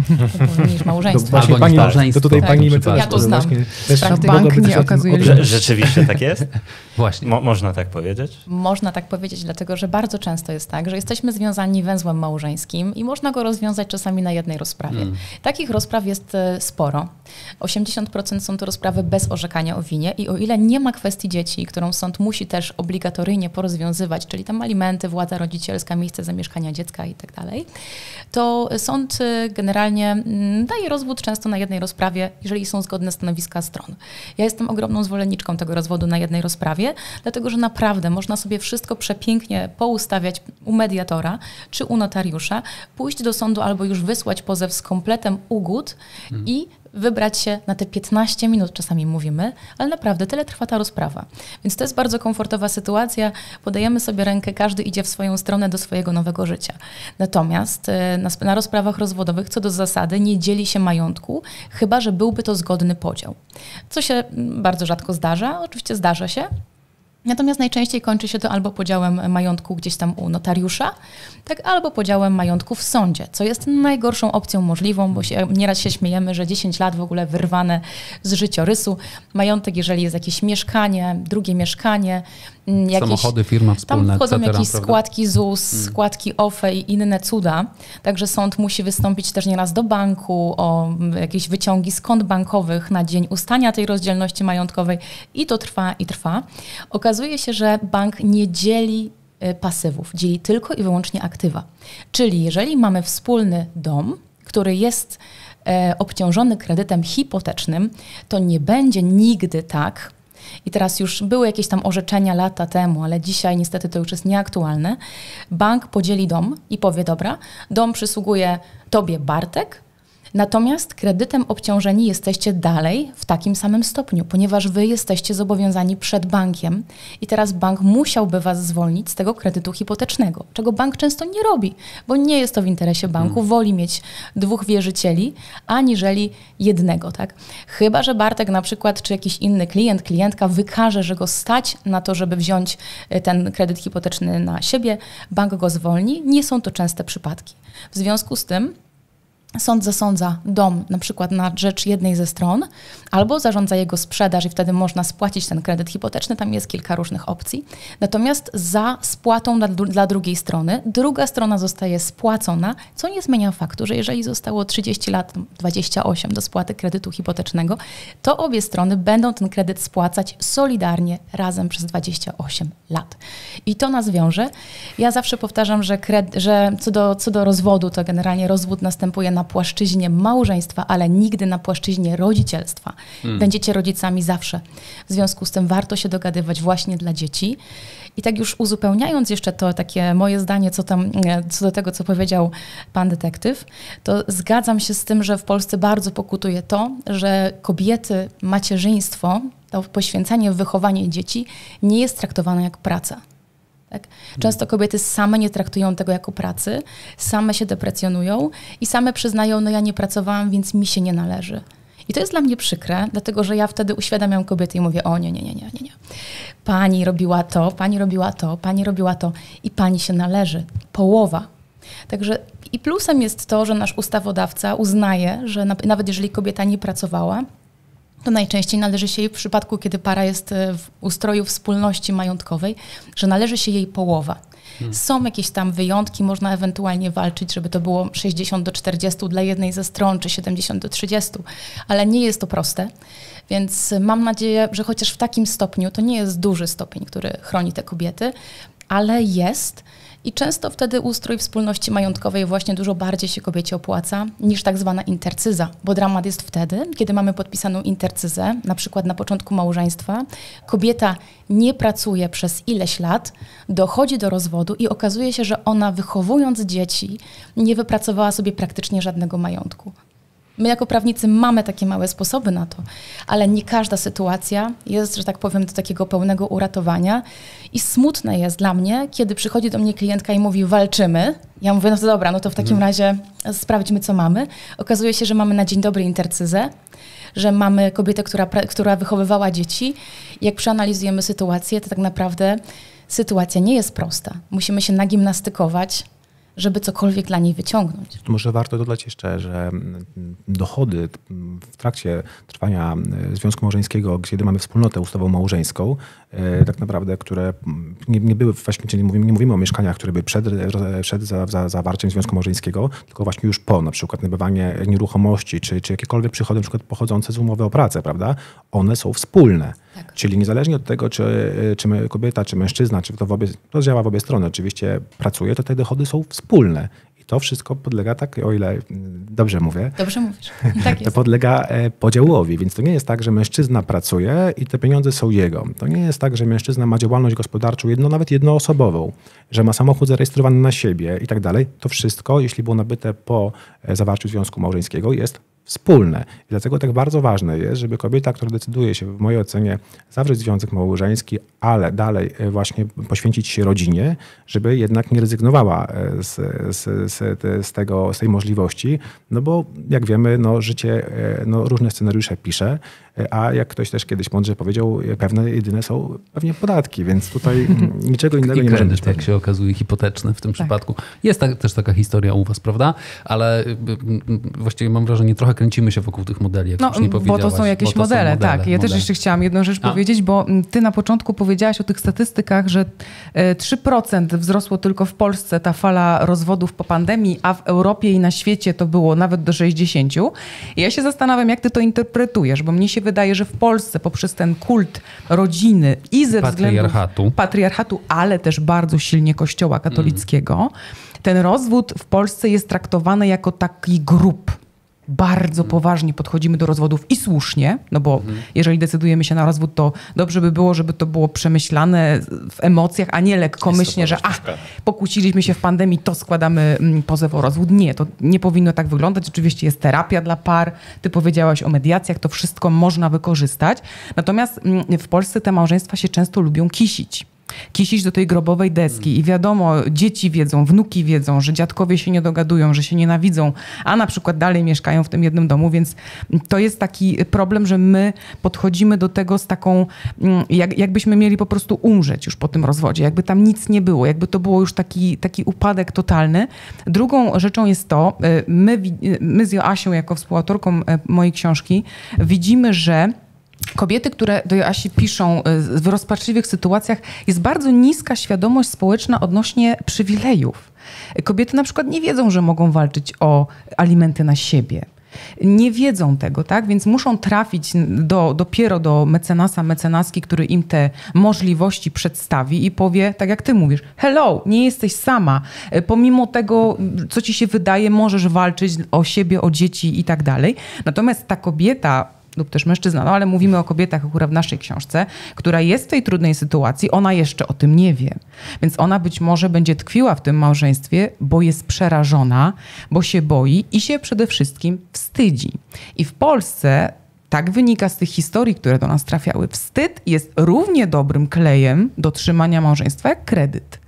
Niż małżeństwo. Właśnie Albo pani, niż małżeństwo. to tutaj Tak, pani przepraszam. Ja to znam. Też Bank mogłaby nie coś o tym okazuje, opowiedzieć. Że, rzeczywiście tak jest? Właśnie. Mo, można tak powiedzieć? Można tak powiedzieć, dlatego że bardzo często jest tak, że jesteśmy związani węzłem małżeńskim i można go rozwiązać czasami na jednej rozprawie. Mm. Takich rozpraw jest sporo. osiemdziesiąt procent są to rozprawy bez orzekania o winie i o ile nie ma kwestii dzieci, którą sąd musi też obligatoryjnie porozwiązywać, czyli tam alimenty, władza rodzicielska, miejsce zamieszkania dziecka i tak dalej, to sąd generalnie daje rozwód często na jednej rozprawie, jeżeli są zgodne stanowiska stron. Ja jestem ogromną zwolenniczką tego rozwodu na jednej rozprawie, dlatego że naprawdę można sobie wszystko przepięknie poustawiać u mediatora czy u notariusza, pójść do sądu albo już wysłać pozew z kompletem ugód hmm. i wybrać się na te piętnaście minut, czasami mówimy, ale naprawdę tyle trwa ta rozprawa. Więc to jest bardzo komfortowa sytuacja, podajemy sobie rękę, każdy idzie w swoją stronę do swojego nowego życia. Natomiast na, na rozprawach rozwodowych co do zasady nie dzieli się majątku, chyba że byłby to zgodny podział. Co się bardzo rzadko zdarza, oczywiście zdarza się, natomiast najczęściej kończy się to albo podziałem majątku gdzieś tam u notariusza, tak, albo podziałem majątku w sądzie, co jest najgorszą opcją możliwą, bo się, nieraz się śmiejemy, że dziesięć lat w ogóle wyrwane z życiorysu. Majątek, jeżeli jest jakieś mieszkanie, drugie mieszkanie, jakieś, samochody, firma wspólna, tam wchodzą et cetera, jakieś prawda? składki Z U S, hmm. składki O F E i inne cuda, także sąd musi wystąpić też nieraz do banku o jakieś wyciągi z kont bankowych na dzień ustania tej rozdzielności majątkowej i to trwa i trwa. Okazuje się, że bank nie dzieli pasywów, dzieli tylko i wyłącznie aktywa. Czyli jeżeli mamy wspólny dom, który jest e, obciążony kredytem hipotecznym, to nie będzie nigdy tak, i teraz już były jakieś tam orzeczenia lata temu, ale dzisiaj niestety to już jest nieaktualne, bank podzieli dom i powie, dobra, dom przysługuje tobie, Bartek, Natomiast kredytem obciążeni jesteście dalej w takim samym stopniu, ponieważ wy jesteście zobowiązani przed bankiem i teraz bank musiałby was zwolnić z tego kredytu hipotecznego, czego bank często nie robi, bo nie jest to w interesie banku, hmm. woli mieć dwóch wierzycieli, aniżeli jednego, tak? Chyba że Bartek na przykład, czy jakiś inny klient, klientka wykaże, że go stać na to, żeby wziąć ten kredyt hipoteczny na siebie, bank go zwolni. Nie są to częste przypadki. W związku z tym sąd zasądza dom na przykład na rzecz jednej ze stron albo zarządza jego sprzedaż i wtedy można spłacić ten kredyt hipoteczny. Tam jest kilka różnych opcji. Natomiast za spłatą dla, dla drugiej strony druga strona zostaje spłacona, co nie zmienia faktu, że jeżeli zostało trzydzieści lat, dwadzieścia osiem do spłaty kredytu hipotecznego, to obie strony będą ten kredyt spłacać solidarnie razem przez dwadzieścia osiem lat. I to nas wiąże. Ja zawsze powtarzam, że, kred, że co, do, co do rozwodu, to generalnie rozwód następuje na płaszczyźnie małżeństwa, ale nigdy na płaszczyźnie rodzicielstwa. Hmm. Będziecie rodzicami zawsze. W związku z tym warto się dogadywać właśnie dla dzieci. I tak już uzupełniając jeszcze to takie moje zdanie, co tam, co do tego, co powiedział pan detektyw, to zgadzam się z tym, że w Polsce bardzo pokutuje to, że kobiety, macierzyństwo, to poświęcenie w wychowanie dzieci nie jest traktowane jak praca. Tak? Często kobiety same nie traktują tego jako pracy, same się deprecjonują i same przyznają, no ja nie pracowałam, więc mi się nie należy. I to jest dla mnie przykre, dlatego że ja wtedy uświadamiam kobiety i mówię, o nie, nie, nie, nie, nie, nie. Pani robiła to, pani robiła to, pani robiła to i pani się należy. Połowa. Także i plusem jest to, że nasz ustawodawca uznaje, że na, nawet jeżeli kobieta nie pracowała, to najczęściej należy się jej w przypadku, kiedy para jest w ustroju wspólności majątkowej, że należy się jej połowa. Hmm. Są jakieś tam wyjątki, można ewentualnie walczyć, żeby to było sześćdziesiąt do czterdziestu dla jednej ze stron, czy siedemdziesiąt do trzydziestu, ale nie jest to proste. Więc mam nadzieję, że chociaż w takim stopniu, to nie jest duży stopień, który chroni te kobiety, ale jest. I często wtedy ustrój wspólności majątkowej właśnie dużo bardziej się kobiecie opłaca niż tak zwana intercyza, bo dramat jest wtedy, kiedy mamy podpisaną intercyzę, na przykład na początku małżeństwa, kobieta nie pracuje przez ileś lat, dochodzi do rozwodu i okazuje się, że ona wychowując dzieci nie wypracowała sobie praktycznie żadnego majątku. My jako prawnicy mamy takie małe sposoby na to, ale nie każda sytuacja jest, że tak powiem, do takiego pełnego uratowania. I smutne jest dla mnie, kiedy przychodzi do mnie klientka i mówi, walczymy. Ja mówię, no to dobra, no to w takim hmm. razie sprawdźmy, co mamy. Okazuje się, że mamy na dzień dobry intercyzę, że mamy kobietę, która, która wychowywała dzieci. Jak przeanalizujemy sytuację, to tak naprawdę sytuacja nie jest prosta. Musimy się nagimnastykować, żeby cokolwiek dla niej wyciągnąć. Może warto dodać jeszcze, że dochody w trakcie trwania związku małżeńskiego, kiedy mamy wspólnotę ustawową małżeńską, tak naprawdę, które nie, nie były, właśnie, czyli nie mówimy, nie mówimy o mieszkaniach, które były przed, przed za, za, zawarciem związku małżeńskiego, tylko właśnie już po, na przykład nabywanie nieruchomości, czy, czy jakiekolwiek przychody, na przykład pochodzące z umowy o pracę, prawda? One są wspólne. Tak. Czyli niezależnie od tego, czy, czy kobieta, czy mężczyzna, czy to, w obie, to działa w obie strony, oczywiście pracuje, to te dochody są wspólne. I to wszystko podlega, tak, o ile dobrze mówię, dobrze mówisz. Tak to jest. podlega podziałowi. Więc to nie jest tak, że mężczyzna pracuje i te pieniądze są jego. To nie jest tak, że mężczyzna ma działalność gospodarczą, jedno, nawet jednoosobową, że ma samochód zarejestrowany na siebie i tak dalej. To wszystko, jeśli było nabyte po zawarciu związku małżeńskiego, jest wspólne. I dlatego tak bardzo ważne jest, żeby kobieta, która decyduje się, w mojej ocenie, zawrzeć związek małżeński, ale dalej właśnie poświęcić się rodzinie, żeby jednak nie rezygnowała z, z, z, z, tego, z tej możliwości, no bo jak wiemy, no, życie no, różne scenariusze pisze, a jak ktoś też kiedyś mądrze powiedział, pewne jedyne są pewnie podatki, więc tutaj niczego innego I nie możemy kredyt, jak się okazuje, hipoteczny w tym tak. przypadku. Jest tak, też taka historia u was, prawda? Ale właściwie mam wrażenie, trochę kręcimy się wokół tych modeli, jak no, już nie powiedziałaś. Bo to są jakieś to modele, są modele, tak. Ja modele. też jeszcze chciałam jedną rzecz a? powiedzieć, bo ty na początku powiedziałaś o tych statystykach, że trzy procent wzrosło tylko w Polsce ta fala rozwodów po pandemii, a w Europie i na świecie to było nawet do sześćdziesięciu. I ja się zastanawiam, jak ty to interpretujesz, bo mnie się wydaje, że w Polsce poprzez ten kult rodziny i ze patriarchatu. względów patriarchatu, ale też bardzo silnie Kościoła katolickiego, mm. ten rozwód w Polsce jest traktowany jako taki grób. bardzo poważnie podchodzimy do rozwodów i słusznie, no bo mhm. jeżeli decydujemy się na rozwód, to dobrze by było, żeby to było przemyślane w emocjach, a nie lekkomyślnie, że a, pokłóciliśmy się w pandemii, to składamy pozew o rozwód. Nie, to nie powinno tak wyglądać. Oczywiście jest terapia dla par, ty powiedziałaś o mediacjach, to wszystko można wykorzystać. Natomiast w Polsce te małżeństwa się często lubią kisić. Kisić do tej grobowej deski i wiadomo, dzieci wiedzą, wnuki wiedzą, że dziadkowie się nie dogadują, że się nienawidzą, a na przykład dalej mieszkają w tym jednym domu, więc to jest taki problem, że my podchodzimy do tego z taką, jak, jakbyśmy mieli po prostu umrzeć już po tym rozwodzie, jakby tam nic nie było, jakby to było już taki, taki upadek totalny. Drugą rzeczą jest to, my, my z Joasią jako współautorką mojej książki widzimy, że kobiety, które do Joasi piszą w rozpaczliwych sytuacjach, jest bardzo niska świadomość społeczna odnośnie przywilejów. Kobiety na przykład nie wiedzą, że mogą walczyć o alimenty na siebie. Nie wiedzą tego, tak? Więc muszą trafić do, dopiero do mecenasa, mecenaski, który im te możliwości przedstawi i powie, tak jak ty mówisz, hello, nie jesteś sama. Pomimo tego, co ci się wydaje, możesz walczyć o siebie, o dzieci i tak dalej. Natomiast ta kobieta lub też mężczyzna, no ale mówimy o kobietach akurat w naszej książce, która jest w tej trudnej sytuacji, ona jeszcze o tym nie wie. Więc ona być może będzie tkwiła w tym małżeństwie, bo jest przerażona, bo się boi i się przede wszystkim wstydzi. I w Polsce, tak wynika z tych historii, które do nas trafiały, wstyd jest równie dobrym klejem do trzymania małżeństwa jak kredyt.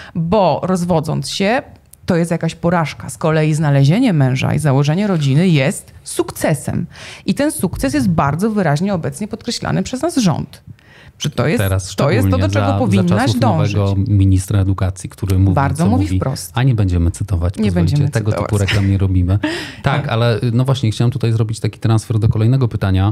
Bo rozwodząc się, to jest jakaś porażka. Z kolei znalezienie męża i założenie rodziny jest sukcesem. I ten sukces jest bardzo wyraźnie obecnie podkreślany przez nas rząd. Że to jest, Teraz to, jest to, do czego za, powinnaś za dążyć. Nowego ministra edukacji, który mówi, bardzo co mówi, mówi wprost. A nie będziemy cytować, nie będziemy tego cytować. typu reklam nie robimy. Tak, ale no właśnie chciałem tutaj zrobić taki transfer do kolejnego pytania,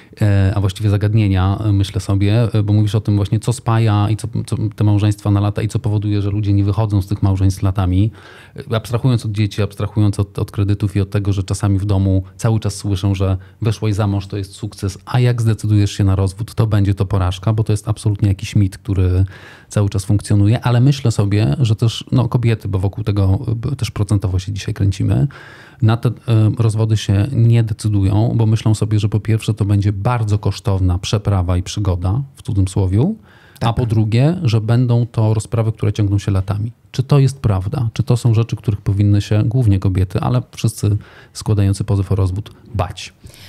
a właściwie zagadnienia, myślę sobie, bo mówisz o tym właśnie, co spaja i co, co te małżeństwa na lata i co powoduje, że ludzie nie wychodzą z tych małżeństw latami. Abstrahując od dzieci, abstrahując od, od kredytów i od tego, że czasami w domu cały czas słyszą, że weszłaś za mąż, to jest sukces, a jak zdecydujesz się na rozwód, to będzie to porażka, bo to jest absolutnie jakiś mit, który cały czas funkcjonuje, ale myślę sobie, że też no, kobiety, bo wokół tego też procentowo się dzisiaj kręcimy, na te y, rozwody się nie decydują, bo myślą sobie, że po pierwsze to będzie bardzo kosztowna przeprawa i przygoda, w cudzysłowiu, tak. A po drugie, że będą to rozprawy, które ciągną się latami. Czy to jest prawda? Czy to są rzeczy, których powinny się głównie kobiety, ale wszyscy składający pozew o rozwód bać?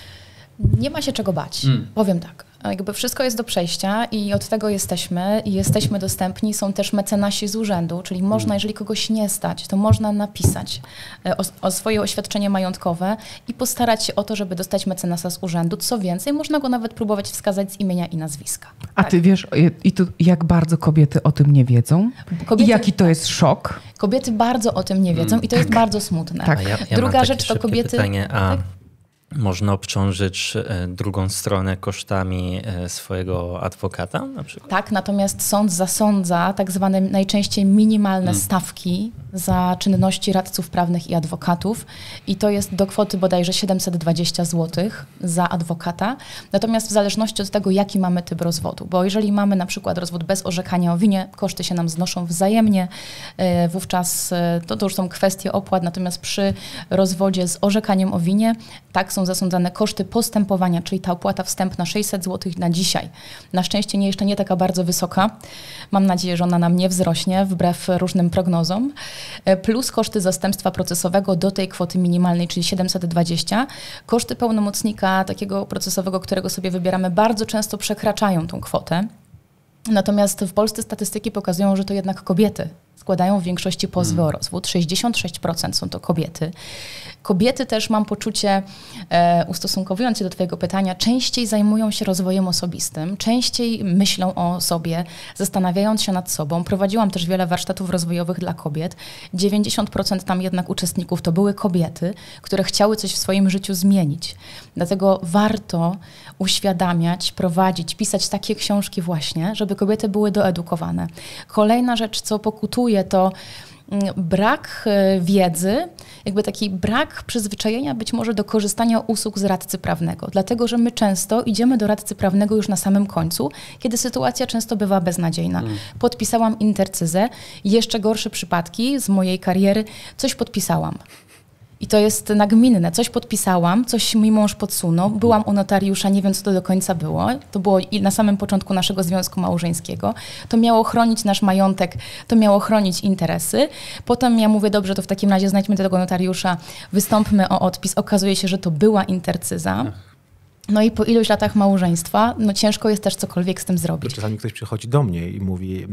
Nie ma się czego bać. Mm. Powiem tak. Jakby wszystko jest do przejścia i od tego jesteśmy i jesteśmy dostępni. Są też mecenasi z urzędu, czyli można, jeżeli kogoś nie stać, to można napisać o, o swoje oświadczenie majątkowe i postarać się o to, żeby dostać mecenasa z urzędu. Co więcej, można go nawet próbować wskazać z imienia i nazwiska. A tak. ty wiesz, i tu, jak bardzo kobiety o tym nie wiedzą? Kobiety, I jaki to jest szok? Kobiety bardzo o tym nie wiedzą i to jest bardzo smutne. Tak. Ja, ja Druga rzecz to kobiety... Pytanie, a... Tak? Można obciążyć drugą stronę kosztami swojego adwokata na przykład? Tak, natomiast sąd zasądza tak zwane najczęściej minimalne hmm. stawki za czynności radców prawnych i adwokatów i to jest do kwoty bodajże siedemset dwadzieścia złotych za adwokata. Natomiast w zależności od tego, jaki mamy typ rozwodu, bo jeżeli mamy na przykład rozwód bez orzekania o winie, koszty się nam znoszą wzajemnie, wówczas to, to już są kwestie opłat, natomiast przy rozwodzie z orzekaniem o winie, tak są zasądzane koszty postępowania, czyli ta opłata wstępna sześćset złotych na dzisiaj. Na szczęście nie, jeszcze nie taka bardzo wysoka. Mam nadzieję, że ona nam nie wzrośnie, wbrew różnym prognozom. Plus koszty zastępstwa procesowego do tej kwoty minimalnej, czyli siedemset dwadzieścia. Koszty pełnomocnika takiego procesowego, którego sobie wybieramy, bardzo często przekraczają tą kwotę. Natomiast w Polsce statystyki pokazują, że to jednak kobiety składają w większości pozwy o rozwód. sześćdziesiąt sześć procent są to kobiety. Kobiety też, mam poczucie, e, ustosunkowując się do twojego pytania, częściej zajmują się rozwojem osobistym, częściej myślą o sobie, zastanawiając się nad sobą. Prowadziłam też wiele warsztatów rozwojowych dla kobiet. dziewięćdziesiąt procent tam jednak uczestników to były kobiety, które chciały coś w swoim życiu zmienić. Dlatego warto uświadamiać, prowadzić, pisać takie książki właśnie, żeby kobiety były doedukowane. Kolejna rzecz, co pokutuje, to brak wiedzy, jakby taki brak przyzwyczajenia być może do korzystania usług z radcy prawnego. Dlatego, że my często idziemy do radcy prawnego już na samym końcu, kiedy sytuacja często bywa beznadziejna. Mm. Podpisałam intercyzę, jeszcze gorsze przypadki z mojej kariery, coś podpisałam. I to jest nagminne. Coś podpisałam, coś mi mąż podsunął. Byłam u notariusza, nie wiem, co to do końca było. To było na samym początku naszego związku małżeńskiego. To miało chronić nasz majątek, to miało chronić interesy. Potem ja mówię, dobrze, to w takim razie znajdźmy tego notariusza, wystąpmy o odpis. Okazuje się, że to była intercyza. No i po iluś latach małżeństwa, no ciężko jest też cokolwiek z tym zrobić. Czasami ktoś przychodzi do mnie i mówi...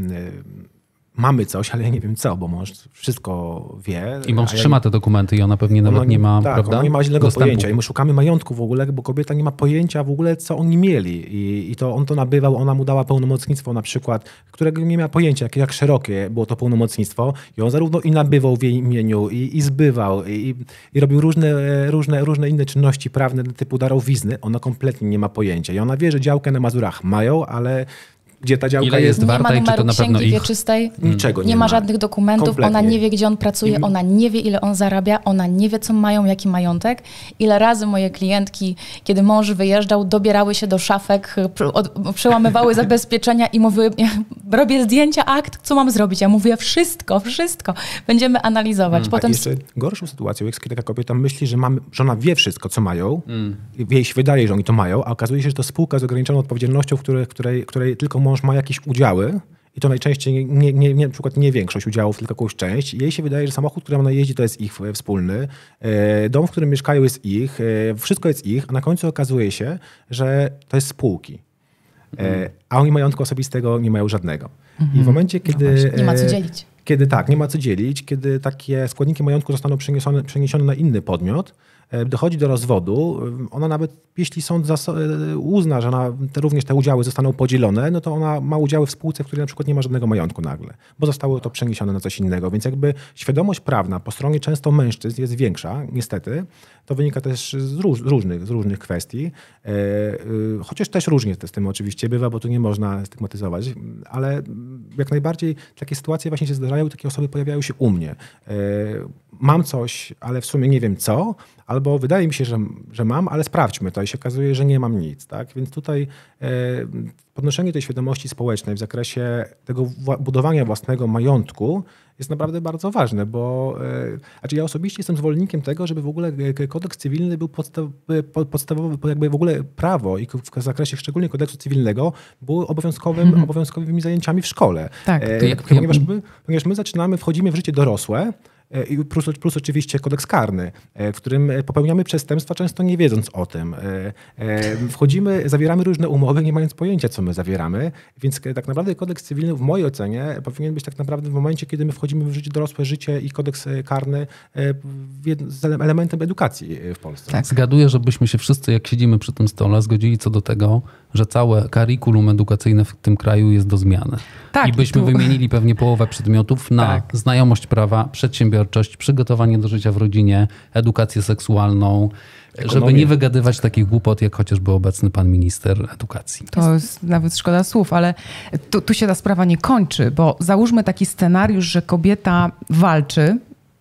Mamy coś, ale ja nie wiem co, bo mąż wszystko wie. I mąż ja trzyma nie... te dokumenty i ona pewnie nawet ona nie ma, tak, prawda? Ona nie ma źle dostępu. pojęcia i my szukamy majątku w ogóle, bo kobieta nie ma pojęcia w ogóle, co oni mieli. I, i to on to nabywał, ona mu dała pełnomocnictwo na przykład, którego nie miała pojęcia, jak, jak szerokie było to pełnomocnictwo. I on zarówno i nabywał w jej imieniu, i, i zbywał, i, i robił różne, różne, różne inne czynności prawne typu darowizny. Ona kompletnie nie ma pojęcia. I ona wie, że działkę na Mazurach mają, ale... Gdzie ta działka Ile jest Nie warta ma i czy to numeru na pewno księgi ich? wieczystej, Niczego nie, nie ma żadnych dokumentów, Kompletnie. ona nie wie, gdzie on pracuje, ona nie wie, ile on zarabia, ona nie wie, co mają, jaki majątek. Ile razy moje klientki, kiedy mąż wyjeżdżał, dobierały się do szafek, od, przełamywały zabezpieczenia i mówiły, ja robię zdjęcia akt, co mam zrobić? Ja mówię, wszystko, wszystko. Będziemy analizować. A Potem... jeszcze gorszą sytuacją jest, kiedy taka kobieta myśli, że, mamy, że ona wie wszystko, co mają. Mm. Jej się wydaje, że oni to mają, a okazuje się, że to spółka z ograniczoną odpowiedzialnością, w której, której, której tylko mąż ma jakieś udziały. I to najczęściej nie, nie, nie, na przykład nie większość udziałów, tylko jakąś część. I jej się wydaje, że samochód, którym ona jeździ, to jest ich wspólny. Dom, w którym mieszkają, jest ich. Wszystko jest ich, a na końcu okazuje się, że to jest spółki. Mhm. A oni majątku osobistego nie mają żadnego. Mhm. I w momencie, kiedy... No właśnie, nie ma co dzielić. Kiedy tak, nie ma co dzielić, kiedy takie składniki majątku zostaną przeniesione, przeniesione na inny podmiot, dochodzi do rozwodu, ona nawet, jeśli sąd uzna, że ona, te, również te udziały zostaną podzielone, no to ona ma udziały w spółce, w której na przykład nie ma żadnego majątku nagle, bo zostało to przeniesione na coś innego. Więc jakby świadomość prawna po stronie często mężczyzn jest większa, niestety. To wynika też z, róż, różnych, z różnych kwestii, e, y, chociaż też różnie z tym oczywiście bywa, bo tu nie można stygmatyzować, ale jak najbardziej takie sytuacje właśnie się zdarzają, takie osoby pojawiają się u mnie. E, mam coś, ale w sumie nie wiem co, albo wydaje mi się, że, że mam, ale sprawdźmy to i się okazuje, że nie mam nic. Tak? Więc tutaj e, podnoszenie tej świadomości społecznej w zakresie tego w- budowania własnego majątku jest naprawdę bardzo ważne, bo e, znaczy ja osobiście jestem zwolennikiem tego, żeby w ogóle kodeks cywilny był podstaw, podstawowy, jakby w ogóle prawo i w zakresie szczególnie kodeksu cywilnego było obowiązkowym, mhm. obowiązkowymi zajęciami w szkole. Tak. E, jak, ponieważ, my, ponieważ my zaczynamy, wchodzimy w życie dorosłe, Plus, plus oczywiście kodeks karny, w którym popełniamy przestępstwa, często nie wiedząc o tym. Wchodzimy, zawieramy różne umowy, nie mając pojęcia, co my zawieramy, więc tak naprawdę kodeks cywilny w mojej ocenie powinien być tak naprawdę w momencie, kiedy my wchodzimy w życie dorosłe życie i kodeks karny z elementem edukacji w Polsce. Tak. Zgaduję, żebyśmy się wszyscy, jak siedzimy przy tym stole, zgodzili co do tego, że całe kurikulum edukacyjne w tym kraju jest do zmiany. Tak, I byśmy tu... wymienili pewnie połowę przedmiotów na tak. znajomość prawa, przedsiębiorczość, przygotowanie do życia w rodzinie, edukację seksualną, ekonomię. Żeby nie wygadywać takich głupot, jak chociażby obecny pan minister edukacji. To jest nawet szkoda słów, ale tu, tu się ta sprawa nie kończy, bo załóżmy taki scenariusz, że kobieta walczy,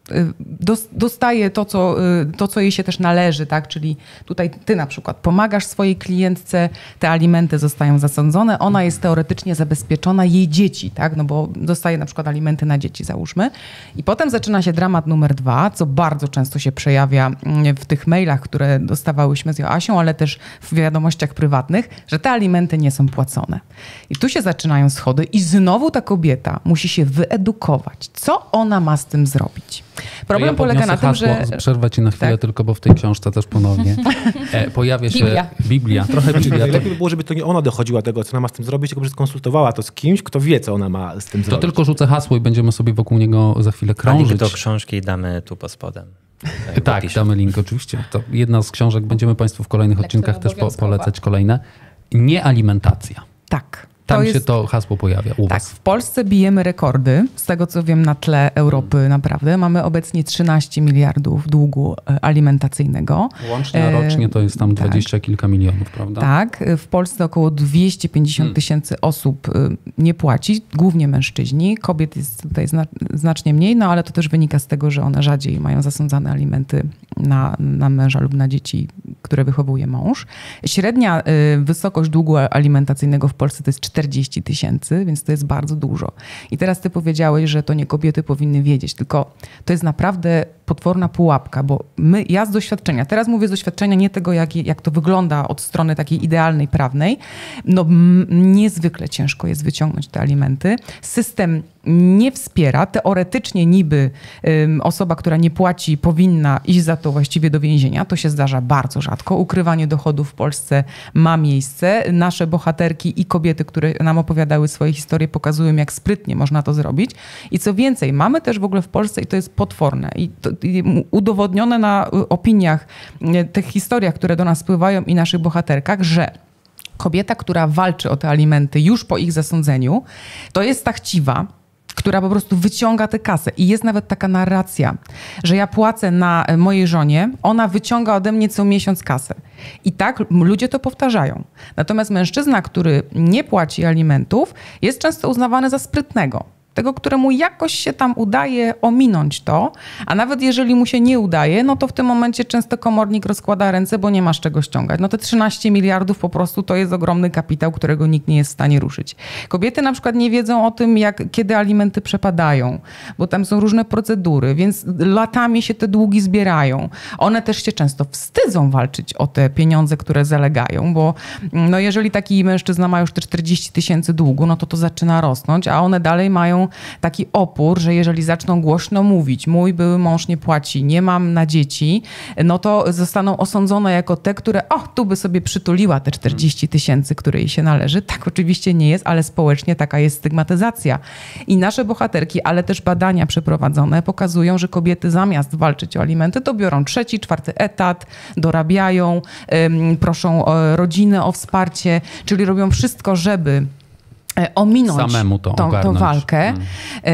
dostaje to co, to, co jej się też należy, tak? Czyli tutaj ty na przykład pomagasz swojej klientce, te alimenty zostają zasądzone, ona jest teoretycznie zabezpieczona, jej dzieci, tak? No bo dostaje na przykład alimenty na dzieci, załóżmy. I potem zaczyna się dramat numer dwa, co bardzo często się przejawia w tych mailach, które dostawałyśmy z Joasią, ale też w wiadomościach prywatnych, że te alimenty nie są płacone. I tu się zaczynają schody i znowu ta kobieta musi się wyedukować. Co ona ma z tym zrobić? Problem ja polega na hasło, tym, że... Przerwę ci na chwilę tak? tylko, bo w tej książce też ponownie e, pojawia się Biblia. Biblia. Trochę Biblia. Najlepiej by było, żeby to nie ona dochodziła tego, co ona ma z tym zrobić, tylko żeby skonsultowała to z kimś, kto wie, co ona ma z tym to zrobić. To tylko rzucę hasło i będziemy sobie wokół niego za chwilę krążyć. Link do książki damy tu pod spodem. Tak, damy link oczywiście. To jedna z książek, będziemy Państwu w kolejnych Lektura odcinkach też po, obowiązkowa. polecać kolejne. Nie alimentacja. Tak. Tam to się jest... to hasło pojawia u Tak, was. w Polsce bijemy rekordy. Z tego, co wiem, na tle Europy naprawdę. Mamy obecnie trzynaście miliardów długu alimentacyjnego. Łącznie rocznie to jest tam dwadzieścia tak. kilka milionów, prawda? Tak. W Polsce około dwieście pięćdziesiąt hmm. tysięcy osób nie płaci, głównie mężczyźni. Kobiet jest tutaj znacznie mniej, no ale to też wynika z tego, że one rzadziej mają zasądzane alimenty na, na męża lub na dzieci, które wychowuje mąż. Średnia wysokość długu alimentacyjnego w Polsce to jest czterdzieści tysięcy, więc to jest bardzo dużo. I teraz ty powiedziałeś, że to nie kobiety powinny wiedzieć, tylko to jest naprawdę potworna pułapka, bo my, ja z doświadczenia, teraz mówię z doświadczenia nie tego, jak, jak to wygląda od strony takiej idealnej, prawnej, no m, niezwykle ciężko jest wyciągnąć te alimenty. System nie wspiera. Teoretycznie niby um, osoba, która nie płaci, powinna iść za to właściwie do więzienia. To się zdarza bardzo rzadko. Ukrywanie dochodów w Polsce ma miejsce. Nasze bohaterki i kobiety, które nam opowiadały swoje historie, pokazują, jak sprytnie można to zrobić. I co więcej, mamy też w ogóle w Polsce, i to jest potworne, i, to, i udowodnione na opiniach, tych historiach, które do nas spływają i naszych bohaterkach, że kobieta, która walczy o te alimenty już po ich zasądzeniu, to jest ta chciwa, która po prostu wyciąga tę kasę. I jest nawet taka narracja, że ja płacę na mojej żonie, ona wyciąga ode mnie co miesiąc kasę. I tak ludzie to powtarzają. Natomiast mężczyzna, który nie płaci alimentów, jest często uznawany za sprytnego. Tego, któremu jakoś się tam udaje ominąć to, a nawet jeżeli mu się nie udaje, no to w tym momencie często komornik rozkłada ręce, bo nie masz czego ściągać. No te trzynaście miliardów po prostu to jest ogromny kapitał, którego nikt nie jest w stanie ruszyć. Kobiety na przykład nie wiedzą o tym, jak, kiedy alimenty przepadają, bo tam są różne procedury, więc latami się te długi zbierają. One też się często wstydzą walczyć o te pieniądze, które zalegają, bo no jeżeli taki mężczyzna ma już te czterdzieści tysięcy długu, no to to zaczyna rosnąć, a one dalej mają taki opór, że jeżeli zaczną głośno mówić, mój były mąż nie płaci, nie mam na dzieci, no to zostaną osądzone jako te, które o, tu by sobie przytuliła te czterdzieści tysięcy, które jej się należy. Tak oczywiście nie jest, ale społecznie taka jest stygmatyzacja. I nasze bohaterki, ale też badania przeprowadzone pokazują, że kobiety zamiast walczyć o alimenty, to biorą trzeci, czwarty etat, dorabiają, ym, proszą o rodzinę o wsparcie, czyli robią wszystko, żeby ominąć samemu to tą, tą walkę. Hmm.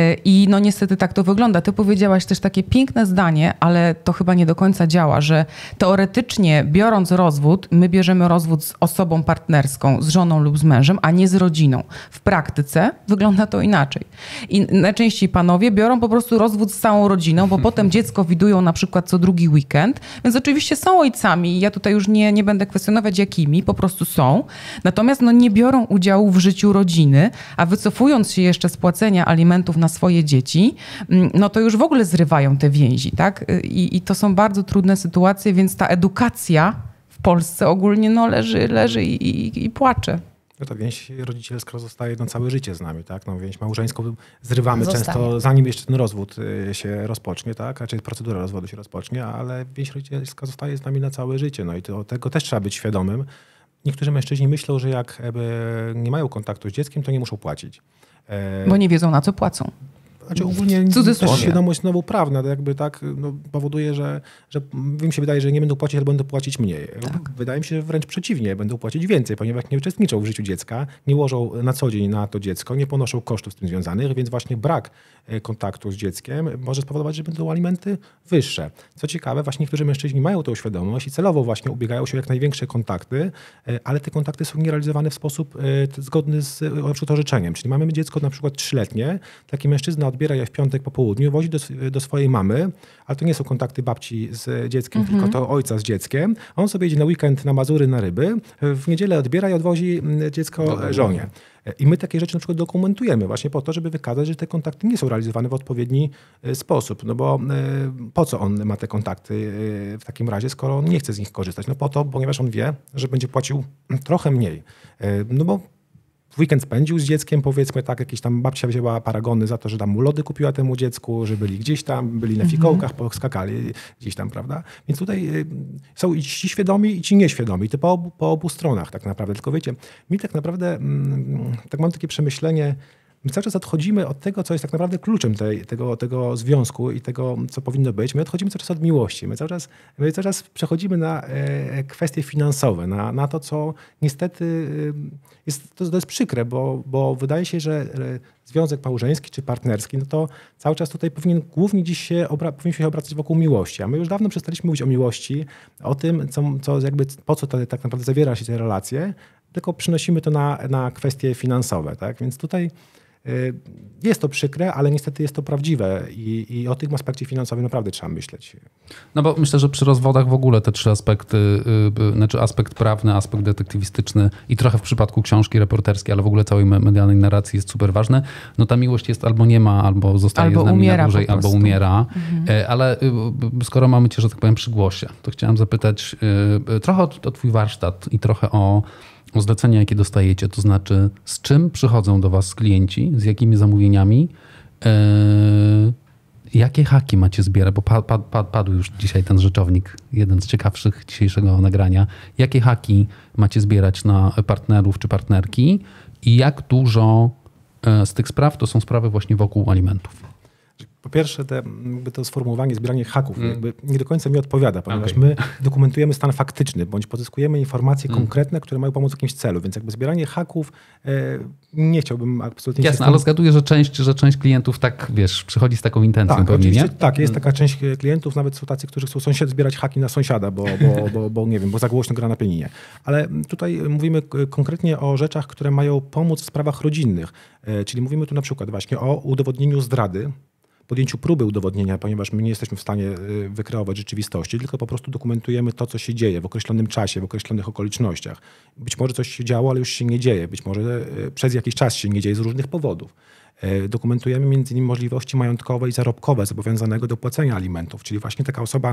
I no niestety tak to wygląda. Ty powiedziałaś też takie piękne zdanie, ale to chyba nie do końca działa, że teoretycznie biorąc rozwód, my bierzemy rozwód z osobą partnerską, z żoną lub z mężem, a nie z rodziną. W praktyce wygląda to inaczej. I najczęściej panowie biorą po prostu rozwód z całą rodziną, bo potem dziecko widują na przykład co drugi weekend, więc oczywiście są ojcami i ja tutaj już nie, nie będę kwestionować jakimi, po prostu są. Natomiast no nie biorą udziału w życiu rodziny, a wycofując się jeszcze z płacenia alimentów na swoje dzieci, no to już w ogóle zrywają te więzi, tak? I, i to są bardzo trudne sytuacje, więc ta edukacja w Polsce ogólnie no leży, leży i, i, i płacze. No ta więź rodzicielska zostaje na całe życie z nami, tak? No, więź małżeńską zrywamy Zostanie. często, zanim jeszcze ten rozwód się rozpocznie, tak? Raczej procedura rozwodu się rozpocznie, ale więź rodzicielska zostaje z nami na całe życie. No i to, tego też trzeba być świadomym. Niektórzy mężczyźni myślą, że jak nie mają kontaktu z dzieckiem, to nie muszą płacić. Bo nie wiedzą, na co płacą. Znaczy ogólnie Cudzysłowie. też świadomość znowu prawna jakby tak no, powoduje, że, że mi się wydaje, że nie będą płacić, ale będą płacić mniej. Tak. Wydaje mi się, że wręcz przeciwnie, będą płacić więcej, ponieważ nie uczestniczą w życiu dziecka, nie łożą na co dzień na to dziecko, nie ponoszą kosztów z tym związanych, więc właśnie brak kontaktu z dzieckiem może spowodować, że będą alimenty wyższe. Co ciekawe, właśnie niektórzy mężczyźni mają tę świadomość i celowo właśnie ubiegają się o jak największe kontakty, ale te kontakty są nierealizowane w sposób zgodny z orzeczeniem. Czyli mamy dziecko na przykład trzyletnie, taki mężczyzna odbiera je w piątek po południu, wozi do, do swojej mamy, ale to nie są kontakty babci z dzieckiem, mm-hmm. tylko to ojca z dzieckiem. On sobie idzie na weekend na Mazury, na ryby, w niedzielę odbiera i odwozi dziecko Dobra, żonie. I my takie rzeczy na przykład dokumentujemy właśnie po to, żeby wykazać, że te kontakty nie są realizowane w odpowiedni sposób. No bo po co on ma te kontakty w takim razie, skoro on nie chce z nich korzystać? No po to, ponieważ on wie, że będzie płacił trochę mniej. No bo weekend spędził z dzieckiem, powiedzmy tak, jakieś tam babcia wzięła paragony za to, że tam mu lody kupiła temu dziecku, że byli gdzieś tam, byli na fikołkach, mm-hmm. poskakali gdzieś tam, prawda? Więc tutaj są i ci świadomi, i ci nieświadomi. I to po obu, po obu stronach tak naprawdę. Tylko wiecie, mi tak naprawdę, tak mam takie przemyślenie, my cały czas odchodzimy od tego, co jest tak naprawdę kluczem tej, tego, tego związku i tego, co powinno być. My odchodzimy cały czas od miłości. My cały czas, my cały czas przechodzimy na e, kwestie finansowe, na, na to, co niestety jest, to, to jest przykre, bo, bo wydaje się, że związek małżeński czy partnerski, no to cały czas tutaj powinien głównie dziś się, obra- powinien się obracać wokół miłości. A my już dawno przestaliśmy mówić o miłości, o tym, co, co jakby, po co to, tak naprawdę zawiera się te relacje, tylko przynosimy to na, na kwestie finansowe. Tak? Więc tutaj Jest to przykre, ale niestety jest to prawdziwe i, i o tym aspekcie finansowym naprawdę trzeba myśleć. No bo myślę, że przy rozwodach w ogóle te trzy aspekty, yy, znaczy aspekt prawny, aspekt detektywistyczny i trochę w przypadku książki reporterskiej, ale w ogóle całej medialnej narracji jest super ważne. No ta miłość jest albo nie ma, albo zostaje albo z nami umiera na dłużej, albo umiera. Mhm. Ale yy, skoro mamy cię, że tak powiem, przy głosie, to chciałem zapytać yy, trochę o, o twój warsztat i trochę o o zlecenia, jakie dostajecie, to znaczy z czym przychodzą do was klienci, z jakimi zamówieniami, yy, jakie haki macie zbierać, bo pad, pad, pad, padł już dzisiaj ten rzeczownik, jeden z ciekawszych dzisiejszego nagrania. Jakie haki macie zbierać na partnerów czy partnerki i jak dużo z tych spraw to są sprawy właśnie wokół alimentów? Po pierwsze, te, jakby to sformułowanie zbieranie haków mm. jakby nie do końca mi odpowiada, ponieważ okay. my dokumentujemy stan faktyczny, bądź pozyskujemy informacje mm. konkretne, które mają pomóc w jakimś celu, więc jakby zbieranie haków e, nie chciałbym absolutnie... Jasne, ale zgaduję, że część, że część klientów tak, wiesz, przychodzi z taką intencją tak, pewnie, nie? Tak, jest taka część klientów, nawet są tacy, którzy chcą sąsiad zbierać haki na sąsiada, bo, bo, bo, bo nie wiem, bo za głośno gra na pianinie. Ale tutaj mówimy konkretnie o rzeczach, które mają pomóc w sprawach rodzinnych, e, czyli mówimy tu na przykład właśnie o udowodnieniu zdrady, podjęciu próby udowodnienia, ponieważ my nie jesteśmy w stanie wykreować rzeczywistości, tylko po prostu dokumentujemy to, co się dzieje w określonym czasie, w określonych okolicznościach. Być może coś się działo, ale już się nie dzieje. Być może przez jakiś czas się nie dzieje z różnych powodów. Dokumentujemy między innymi możliwości majątkowe i zarobkowe zobowiązanego do płacenia alimentów, czyli właśnie taka osoba,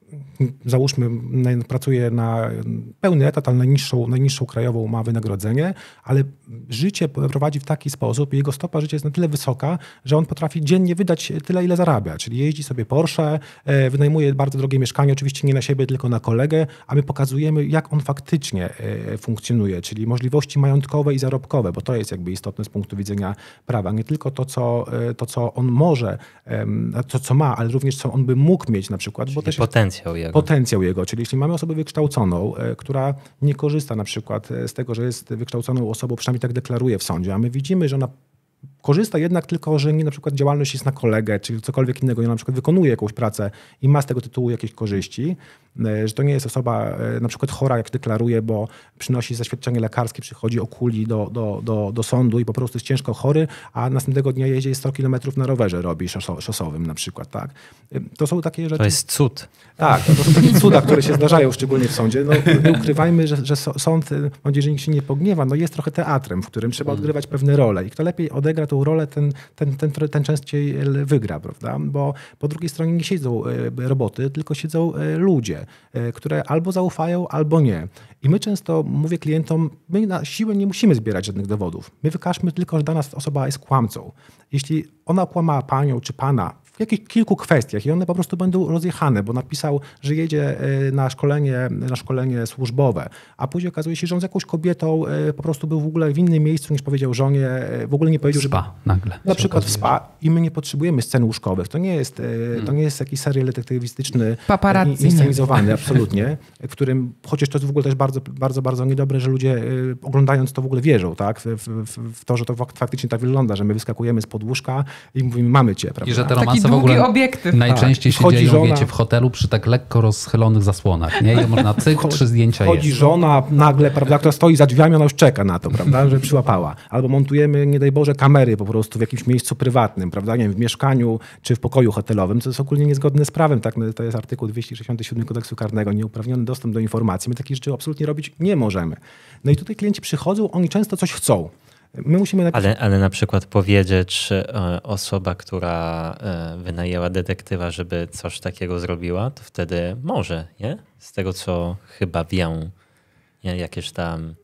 załóżmy, pracuje na pełny etat, ale najniższą, najniższą krajową ma wynagrodzenie, ale życie prowadzi w taki sposób i jego stopa życia jest na tyle wysoka, że on potrafi dziennie wydać tyle, ile zarabia, czyli jeździ sobie Porsche, wynajmuje bardzo drogie mieszkanie, oczywiście nie na siebie, tylko na kolegę, a my pokazujemy, jak on faktycznie funkcjonuje, czyli możliwości majątkowe i zarobkowe, bo to jest jakby istotne z punktu widzenia prawa, nie tylko to, co, to, co on może, to, co ma, ale również co on by mógł mieć na przykład. Czyli bo też potencjał jego. Potencjał jego, czyli jeśli mamy osobę wykształconą, która nie korzysta na przykład z tego, że jest wykształconą osobą, przynajmniej tak deklaruje w sądzie, a my widzimy, że ona korzysta jednak tylko, że nie na przykład działalność jest na kolegę, czy cokolwiek innego, nie na przykład wykonuje jakąś pracę i ma z tego tytułu jakieś korzyści, że to nie jest osoba na przykład chora, jak deklaruje, bo przynosi zaświadczenie lekarskie, przychodzi o kuli do, do, do, do sądu i po prostu jest ciężko chory, a następnego dnia jedzie sto kilometrów na rowerze robi szosowym na przykład, tak. To są takie rzeczy... To jest cud. Tak, to są takie cuda, które się zdarzają szczególnie w sądzie. No, nie ukrywajmy, że, że sąd, mam nadzieję, że nikt się nie pogniewa, no jest trochę teatrem, w którym trzeba odgrywać pewne role i kto lepiej odegra tą rolę, ten, ten, ten, ten częściej wygra, prawda? Bo po drugiej stronie nie siedzą roboty, tylko siedzą ludzie, które albo zaufają, albo nie. I my często, mówię klientom, my na siłę nie musimy zbierać żadnych dowodów. My wykażmy tylko, że dana osoba jest kłamcą. Jeśli ona okłamała panią czy pana w jakichś kilku kwestiach i one po prostu będą rozjechane, bo napisał, że jedzie na szkolenie, na szkolenie służbowe, a później okazuje się, że on z jakąś kobietą po prostu był w ogóle w innym miejscu niż powiedział żonie, w ogóle nie powiedział, spa, że... nagle. Na przykład w spa i my nie potrzebujemy scen łóżkowych. To nie jest, hmm. to nie jest jakiś serial detektywistyczny, paparazzi, inscenizowany, absolutnie, w którym, chociaż to jest w ogóle też bardzo, bardzo, bardzo niedobre, że ludzie oglądając to w ogóle wierzą, tak? W, w, w to, że to faktycznie tak wygląda, że my wyskakujemy spod łóżka i mówimy, mamy cię, prawda? I że te romanse w ogóle obiektyw. najczęściej tak. się dzieją, żona, wiecie, w hotelu przy tak lekko rozchylonych zasłonach, nie? I można cyk, trzy zdjęcia Chodzi jest. żona nagle, prawda, która stoi za drzwiami, ona już czeka na to, prawda, żeby przyłapała. Albo montujemy, nie daj Boże, kamery po prostu w jakimś miejscu prywatnym, prawda, nie wiem, w mieszkaniu czy w pokoju hotelowym, co jest ogólnie niezgodne z prawem, tak? To jest artykuł dwieście sześćdziesiąty siódmy Kodeksu Karnego, nieuprawniony dostęp do informacji. My takich rzeczy absolutnie robić nie możemy. No i tutaj klienci przychodzą, oni często coś chcą. My musimy napisać... ale, ale na przykład powiedzieć, że osoba, która wynajęła detektywa, żeby coś takiego zrobiła, to wtedy może, nie? Z tego, co chyba wiem, nie? Jakieś tam...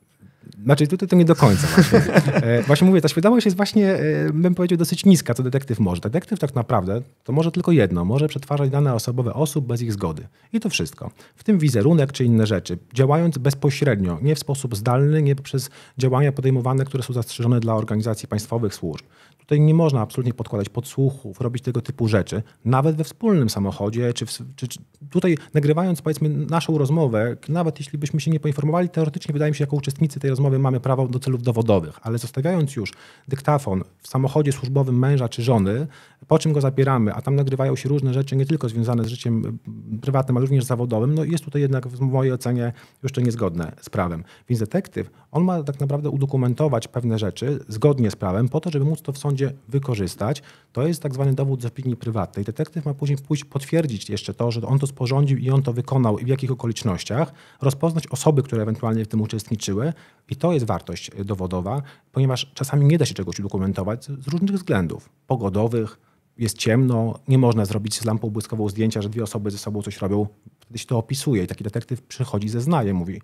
Znaczy tutaj to nie do końca właśnie. E, właśnie mówię, ta świadomość jest właśnie, e, bym powiedział, dosyć niska, co detektyw może. Detektyw tak naprawdę to może tylko jedno. Może przetwarzać dane osobowe osób bez ich zgody. I to wszystko. W tym wizerunek czy inne rzeczy. Działając bezpośrednio, nie w sposób zdalny, nie poprzez działania podejmowane, które są zastrzeżone dla organizacji państwowych służb. Tutaj nie można absolutnie podkładać podsłuchów, robić tego typu rzeczy, nawet we wspólnym samochodzie, czy, w, czy, czy tutaj nagrywając, powiedzmy, naszą rozmowę, nawet jeśli byśmy się nie poinformowali, teoretycznie wydaje mi się, jako uczestnicy tej rozmowy mamy prawo do celów dowodowych, ale zostawiając już dyktafon w samochodzie służbowym męża czy żony, po czym go zabieramy, a tam nagrywają się różne rzeczy, nie tylko związane z życiem prywatnym, ale również zawodowym, no jest tutaj jednak w mojej ocenie jeszcze niezgodne z prawem. Więc detektyw, on ma tak naprawdę udokumentować pewne rzeczy zgodnie z prawem po to, żeby móc to w sądzie wykorzystać. To jest tak zwany dowód z opinii prywatnej. Detektyw ma później pójść potwierdzić jeszcze to, że on to sporządził i on to wykonał i w jakich okolicznościach, rozpoznać osoby, które ewentualnie w tym uczestniczyły i to jest wartość dowodowa, ponieważ czasami nie da się czegoś udokumentować z różnych względów pogodowych, jest ciemno, nie można zrobić z lampą błyskową zdjęcia, że dwie osoby ze sobą coś robią. Wtedy się to opisuje i taki detektyw przychodzi, zeznaje, mówi,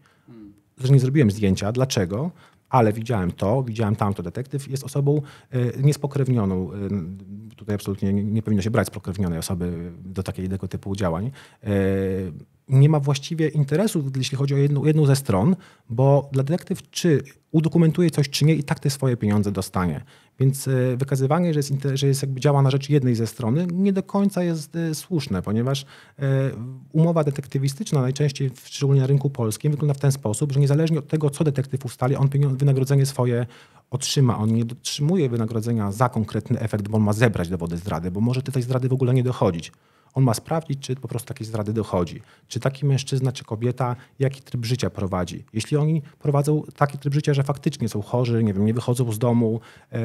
że nie zrobiłem zdjęcia, dlaczego? Ale widziałem to, widziałem tamto. Detektyw jest osobą y, niespokrewnioną. Y, tutaj absolutnie nie, nie powinno się brać spokrewnionej osoby do takiego typu działań. Y, nie ma właściwie interesu, jeśli chodzi o jedną, jedną ze stron, bo dla detektyw czy udokumentuje coś, czy nie, i tak te swoje pieniądze dostanie. Więc y, wykazywanie, że, jest, że jest jakby działa na rzecz jednej ze strony, nie do końca jest y, słuszne, ponieważ y, umowa detektywistyczna najczęściej, szczególnie na rynku polskim, wygląda w ten sposób, że niezależnie od tego, co detektyw ustali, on wynagrodzenie swoje otrzyma. On nie otrzymuje wynagrodzenia za konkretny efekt, bo on ma zebrać dowody zdrady, bo może do tej zdrady w ogóle nie dochodzić. On ma sprawdzić, czy po prostu takiej zdrady dochodzi. Czy taki mężczyzna, czy kobieta, jaki tryb życia prowadzi. Jeśli oni prowadzą taki tryb życia, że faktycznie są chorzy, nie wiem, nie wychodzą z domu,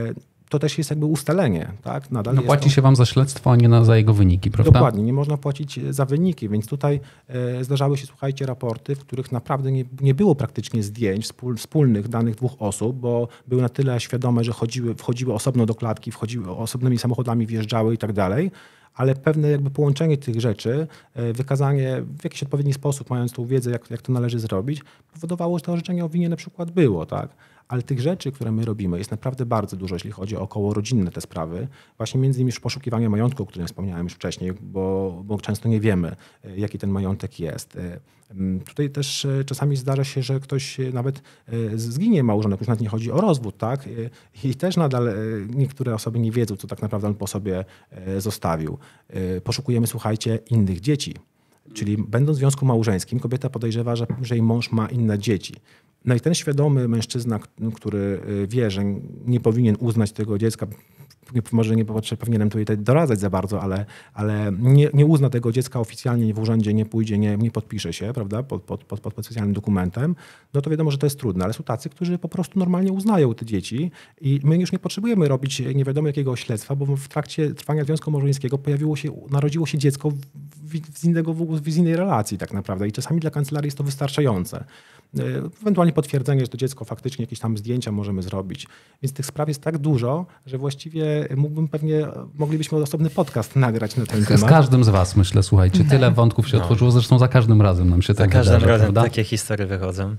to też jest jakby ustalenie. Tak? Nadal no jest płaci to... się wam za śledztwo, a nie na, za jego wyniki, prawda? Dokładnie, nie można płacić za wyniki, więc tutaj e, zdarzały się, słuchajcie, raporty, w których naprawdę nie, nie było praktycznie zdjęć wspól, wspólnych danych dwóch osób, bo były na tyle świadome, że chodziły, wchodziły osobno do klatki, wchodziły osobnymi samochodami, wjeżdżały i tak dalej. Ale pewne jakby połączenie tych rzeczy, wykazanie w jakiś odpowiedni sposób, mając tą wiedzę, jak, jak to należy zrobić, powodowało, że to orzeczenie o winie na przykład było, tak? Ale tych rzeczy, które my robimy, jest naprawdę bardzo dużo, jeśli chodzi o około rodzinne te sprawy. Właśnie między innymi poszukiwanie majątku, o którym wspomniałem już wcześniej, bo, bo często nie wiemy, jaki ten majątek jest. Tutaj też czasami zdarza się, że ktoś nawet zginie małżonek, już nawet nie chodzi o rozwód, tak? I też nadal niektóre osoby nie wiedzą, co tak naprawdę on po sobie zostawił. Poszukujemy, słuchajcie, innych dzieci. Czyli będąc w związku małżeńskim, kobieta podejrzewa, że, że jej mąż ma inne dzieci. No i ten świadomy mężczyzna, który wie, że nie powinien uznać tego dziecka, może nie powinienem tutaj doradzać za bardzo, ale, ale nie, nie uzna tego dziecka oficjalnie w urzędzie, nie pójdzie, nie, nie podpisze się, prawda, pod, pod, pod, pod specjalnym dokumentem, no to wiadomo, że to jest trudne, ale są tacy, którzy po prostu normalnie uznają te dzieci i my już nie potrzebujemy robić nie wiadomo jakiego śledztwa, bo w trakcie trwania związku małżeńskiego pojawiło się, narodziło się dziecko w, z, innego, z innej relacji tak naprawdę i czasami dla kancelarii jest to wystarczające. Ewentualnie potwierdzenie, że to dziecko faktycznie jakieś tam zdjęcia możemy zrobić. Więc tych spraw jest tak dużo, że właściwie mógłbym pewnie, moglibyśmy osobny podcast nagrać na ten z temat. Z każdym z was, myślę, słuchajcie, tyle wątków się no. otworzyło, zresztą za każdym razem nam się za tak każdym wydarza, razem prawda? takie historie wychodzą.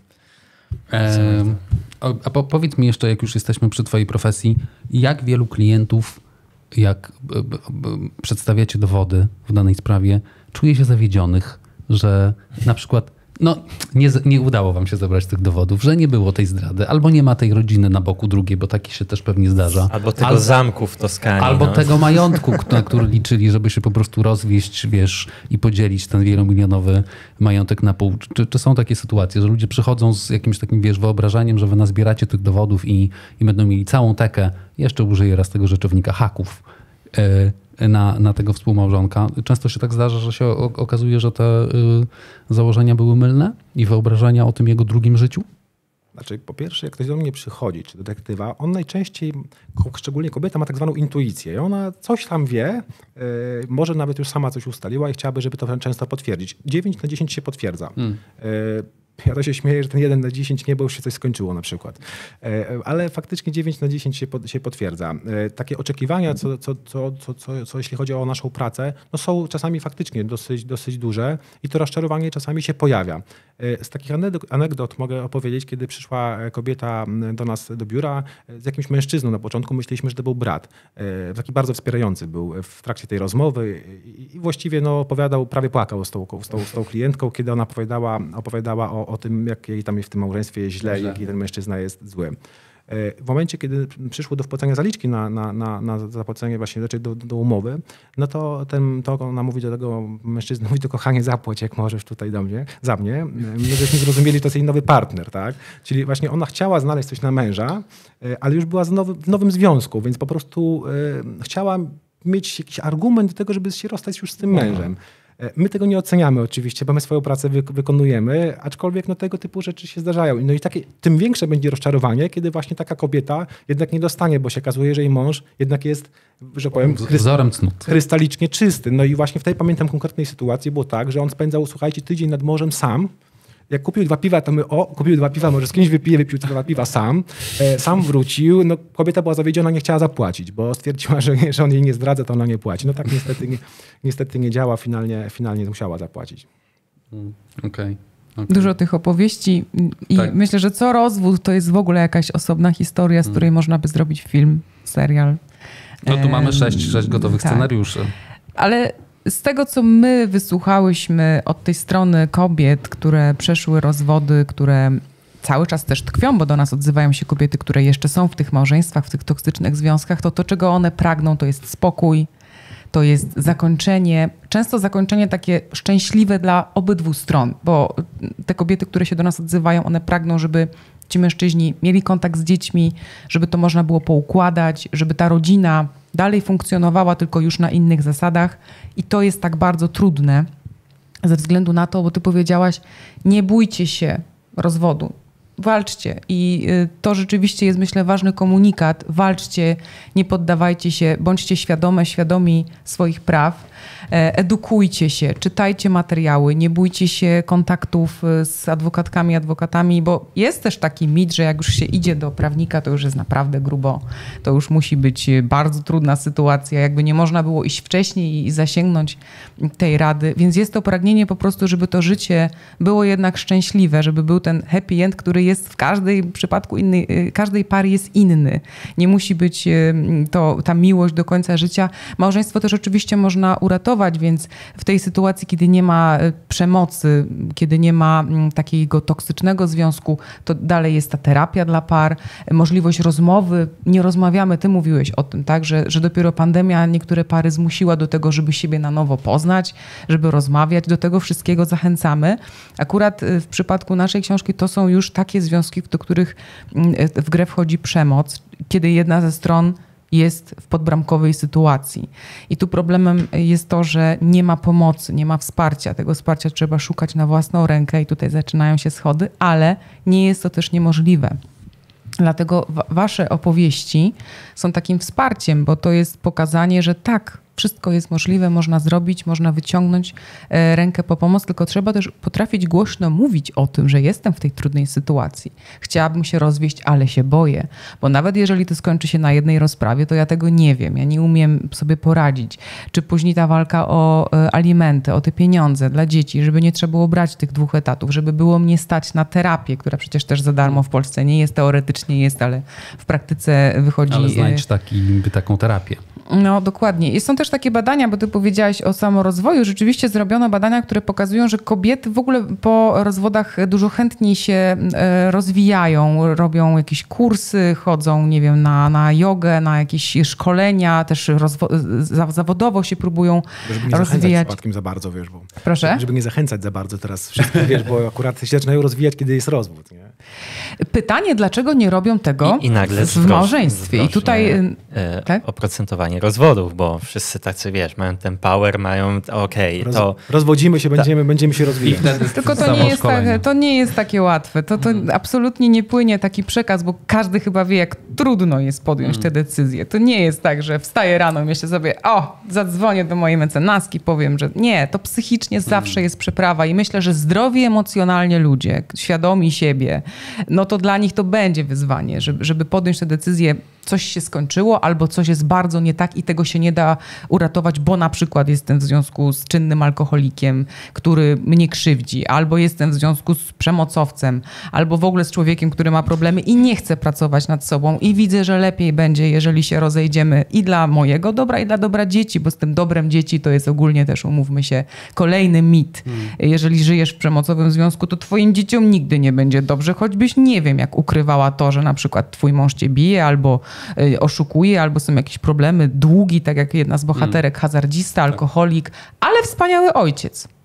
E, a po, powiedz mi jeszcze, jak już jesteśmy przy twojej profesji, jak wielu klientów, jak b, b, b, przedstawiacie dowody w danej sprawie, czuje się zawiedzionych, że na przykład no, nie, nie udało wam się zebrać tych dowodów, że nie było tej zdrady, albo nie ma tej rodziny na boku drugiej, bo taki się też pewnie zdarza. Albo tego albo, zamku w Toskanii. Albo no. tego majątku, na który liczyli, żeby się po prostu rozwieść, wiesz, i podzielić ten wielomilionowy majątek na pół. Czy, czy są takie sytuacje, że ludzie przychodzą z jakimś takim, wiesz, wyobrażeniem, że wy nazbieracie tych dowodów i, i będą mieli całą tekę, jeszcze użyję raz tego rzeczownika, haków, yy, Na, na tego współmałżonka. Często się tak zdarza, że się okazuje, że te y, założenia były mylne i wyobrażenia o tym jego drugim życiu? Znaczy, po pierwsze, jak ktoś do mnie przychodzi, czy do detektywa, on najczęściej, szczególnie kobieta, ma tak zwaną intuicję. I ona coś tam wie, yy, może nawet już sama coś ustaliła i chciałaby, żeby to często potwierdzić. dziewięć na dziesięć się potwierdza. Hmm. Yy, Ja to się śmieję, że ten jeden na dziesięć nie, bo już się coś skończyło na przykład. Ale faktycznie dziewięć na dziesięć się, pod, się potwierdza. Takie oczekiwania, co, co, co, co, co, co jeśli chodzi o naszą pracę, no są czasami faktycznie dosyć, dosyć duże i to rozczarowanie czasami się pojawia. Z takich anegdot mogę opowiedzieć, kiedy przyszła kobieta do nas do biura z jakimś mężczyzną na początku, myśleliśmy, że to był brat. Taki bardzo wspierający był w trakcie tej rozmowy i właściwie no, opowiadał, prawie płakał z tą, z tą, z tą klientką, kiedy ona opowiadała, opowiadała o, o tym, jak jej tam w tym małżeństwie jest źle i jaki ten mężczyzna jest zły. W momencie, kiedy przyszło do wpłacenia zaliczki na, na, na, na zapłacenie właśnie rzeczy do, do umowy, no to, ten, to ona mówi do tego mężczyzny, mówi to kochanie zapłać, jak możesz tutaj do mnie, za mnie. My żeśmy zrozumieli, to jest jej nowy partner, tak? Czyli właśnie ona chciała znaleźć coś na męża, ale już była z nowy, w nowym związku, więc po prostu y, chciała mieć jakiś argument do tego, żeby się rozstać już z tym mężem. My tego nie oceniamy oczywiście, bo my swoją pracę wy- wykonujemy, aczkolwiek no, tego typu rzeczy się zdarzają. No i takie, tym większe będzie rozczarowanie, kiedy właśnie taka kobieta jednak nie dostanie, bo się okazuje, że jej mąż jednak jest, że powiem, wzorem cnót. krystalicznie czysty. No i właśnie w tej, pamiętam, konkretnej sytuacji było tak, że on spędzał, słuchajcie, tydzień nad morzem sam. Jak kupił dwa piwa, to my, o, kupił dwa piwa, może z kimś wypije, wypił dwa piwa sam. E, sam wrócił, no kobieta była zawiedziona, nie chciała zapłacić, bo stwierdziła, że, że on jej nie zdradza, to ona nie płaci. No tak niestety nie, niestety nie działa, finalnie, finalnie musiała zapłacić. Okej. Okay. Okay. Dużo tych opowieści i tak. myślę, że co rozwód to jest w ogóle jakaś osobna historia, z której hmm. można by zrobić film, serial. No tu mamy sześć, sześć gotowych tak. scenariuszy. Ale z tego, co my wysłuchałyśmy od tej strony kobiet, które przeszły rozwody, które cały czas też tkwią, bo do nas odzywają się kobiety, które jeszcze są w tych małżeństwach, w tych toksycznych związkach, to to, czego one pragną, to jest spokój, to jest zakończenie, często zakończenie takie szczęśliwe dla obydwu stron, bo te kobiety, które się do nas odzywają, one pragną, żeby ci mężczyźni mieli kontakt z dziećmi, żeby to można było poukładać, żeby ta rodzina dalej funkcjonowała, tylko już na innych zasadach. I to jest tak bardzo trudne ze względu na to, bo ty powiedziałaś, nie bójcie się rozwodu. Walczcie. I to rzeczywiście jest, myślę, ważny komunikat. Walczcie, nie poddawajcie się, bądźcie świadome, świadomi swoich praw. Edukujcie się, czytajcie materiały, nie bójcie się kontaktów z adwokatkami, adwokatami, bo jest też taki mit, że jak już się idzie do prawnika, to już jest naprawdę grubo. To już musi być bardzo trudna sytuacja, jakby nie można było iść wcześniej i zasięgnąć tej rady. Więc jest to pragnienie po prostu, żeby to życie było jednak szczęśliwe, żeby był ten happy end, który jest w każdej przypadku innej, każdej pary jest inny. Nie musi być to ta miłość do końca życia. Małżeństwo też oczywiście można uratować, więc w tej sytuacji, kiedy nie ma przemocy, kiedy nie ma takiego toksycznego związku, to dalej jest ta terapia dla par, możliwość rozmowy. Nie rozmawiamy, ty mówiłeś o tym, tak, że, że dopiero pandemia niektóre pary zmusiła do tego, żeby siebie na nowo poznać, żeby rozmawiać. Do tego wszystkiego zachęcamy. Akurat w przypadku naszej książki to są już takie związki, do których w grę wchodzi przemoc, kiedy jedna ze stron jest w podbramkowej sytuacji. I tu problemem jest to, że nie ma pomocy, nie ma wsparcia. Tego wsparcia trzeba szukać na własną rękę i tutaj zaczynają się schody, ale nie jest to też niemożliwe. Dlatego wasze opowieści są takim wsparciem, bo to jest pokazanie, że tak, wszystko jest możliwe, można zrobić, można wyciągnąć rękę po pomoc, tylko trzeba też potrafić głośno mówić o tym, że jestem w tej trudnej sytuacji. Chciałabym się rozwieść, ale się boję, bo nawet jeżeli to skończy się na jednej rozprawie, to ja tego nie wiem, ja nie umiem sobie poradzić. Czy później ta walka o alimenty, o te pieniądze dla dzieci, żeby nie trzeba było brać tych dwóch etatów, żeby było mnie stać na terapię, która przecież też za darmo w Polsce nie jest, teoretycznie jest, ale w praktyce wychodzi... Ale znajdź taki, taką terapię. No dokładnie. Są też takie badania, bo ty powiedziałaś o samorozwoju. Rzeczywiście zrobiono badania, które pokazują, że kobiety w ogóle po rozwodach dużo chętniej się rozwijają, robią jakieś kursy, chodzą, nie wiem, na, na jogę, na jakieś szkolenia, też rozwo- zawodowo się próbują żeby nie rozwijać. Zachęcać przypadkiem za bardzo, wiesz, bo... Proszę? Żeby nie zachęcać za bardzo teraz wszystkich, wiesz, bo akurat się zaczynają rozwijać, kiedy jest rozwód, nie? Pytanie, dlaczego nie robią tego I, i nagle w małżeństwie? I tutaj e, tak? oprocentowanie rozwodów, bo wszyscy tacy, wiesz, mają ten power, mają, okej, okay, to... Rozwodzimy się, będziemy, ta... będziemy się rozwijać. Tylko to nie, jest tak, to nie jest takie łatwe. To, to hmm. absolutnie nie płynie taki przekaz, bo każdy chyba wie, jak trudno jest podjąć hmm. te decyzje. To nie jest tak, że wstaję rano i myślę sobie, o, zadzwonię do mojej mecenaski, powiem, że nie, to psychicznie hmm. zawsze jest przeprawa i myślę, że zdrowi emocjonalnie ludzie, świadomi siebie, no to dla nich to będzie wyzwanie, żeby, żeby podjąć te decyzje. Coś się skończyło albo coś jest bardzo nie tak i tego się nie da uratować, bo na przykład jestem w związku z czynnym alkoholikiem, który mnie krzywdzi, albo jestem w związku z przemocowcem, albo w ogóle z człowiekiem, który ma problemy i nie chce pracować nad sobą i widzę, że lepiej będzie, jeżeli się rozejdziemy i dla mojego dobra, i dla dobra dzieci, bo z tym dobrem dzieci to jest ogólnie też, umówmy się, kolejny mit. Hmm. Jeżeli żyjesz w przemocowym związku, to twoim dzieciom nigdy nie będzie dobrze, choćbyś nie wiem, jak ukrywała to, że na przykład twój mąż cię bije, albo oszukuje, albo są jakieś problemy, długi, tak jak jedna z bohaterek, hazardzista, alkoholik, ale wspaniały ojciec.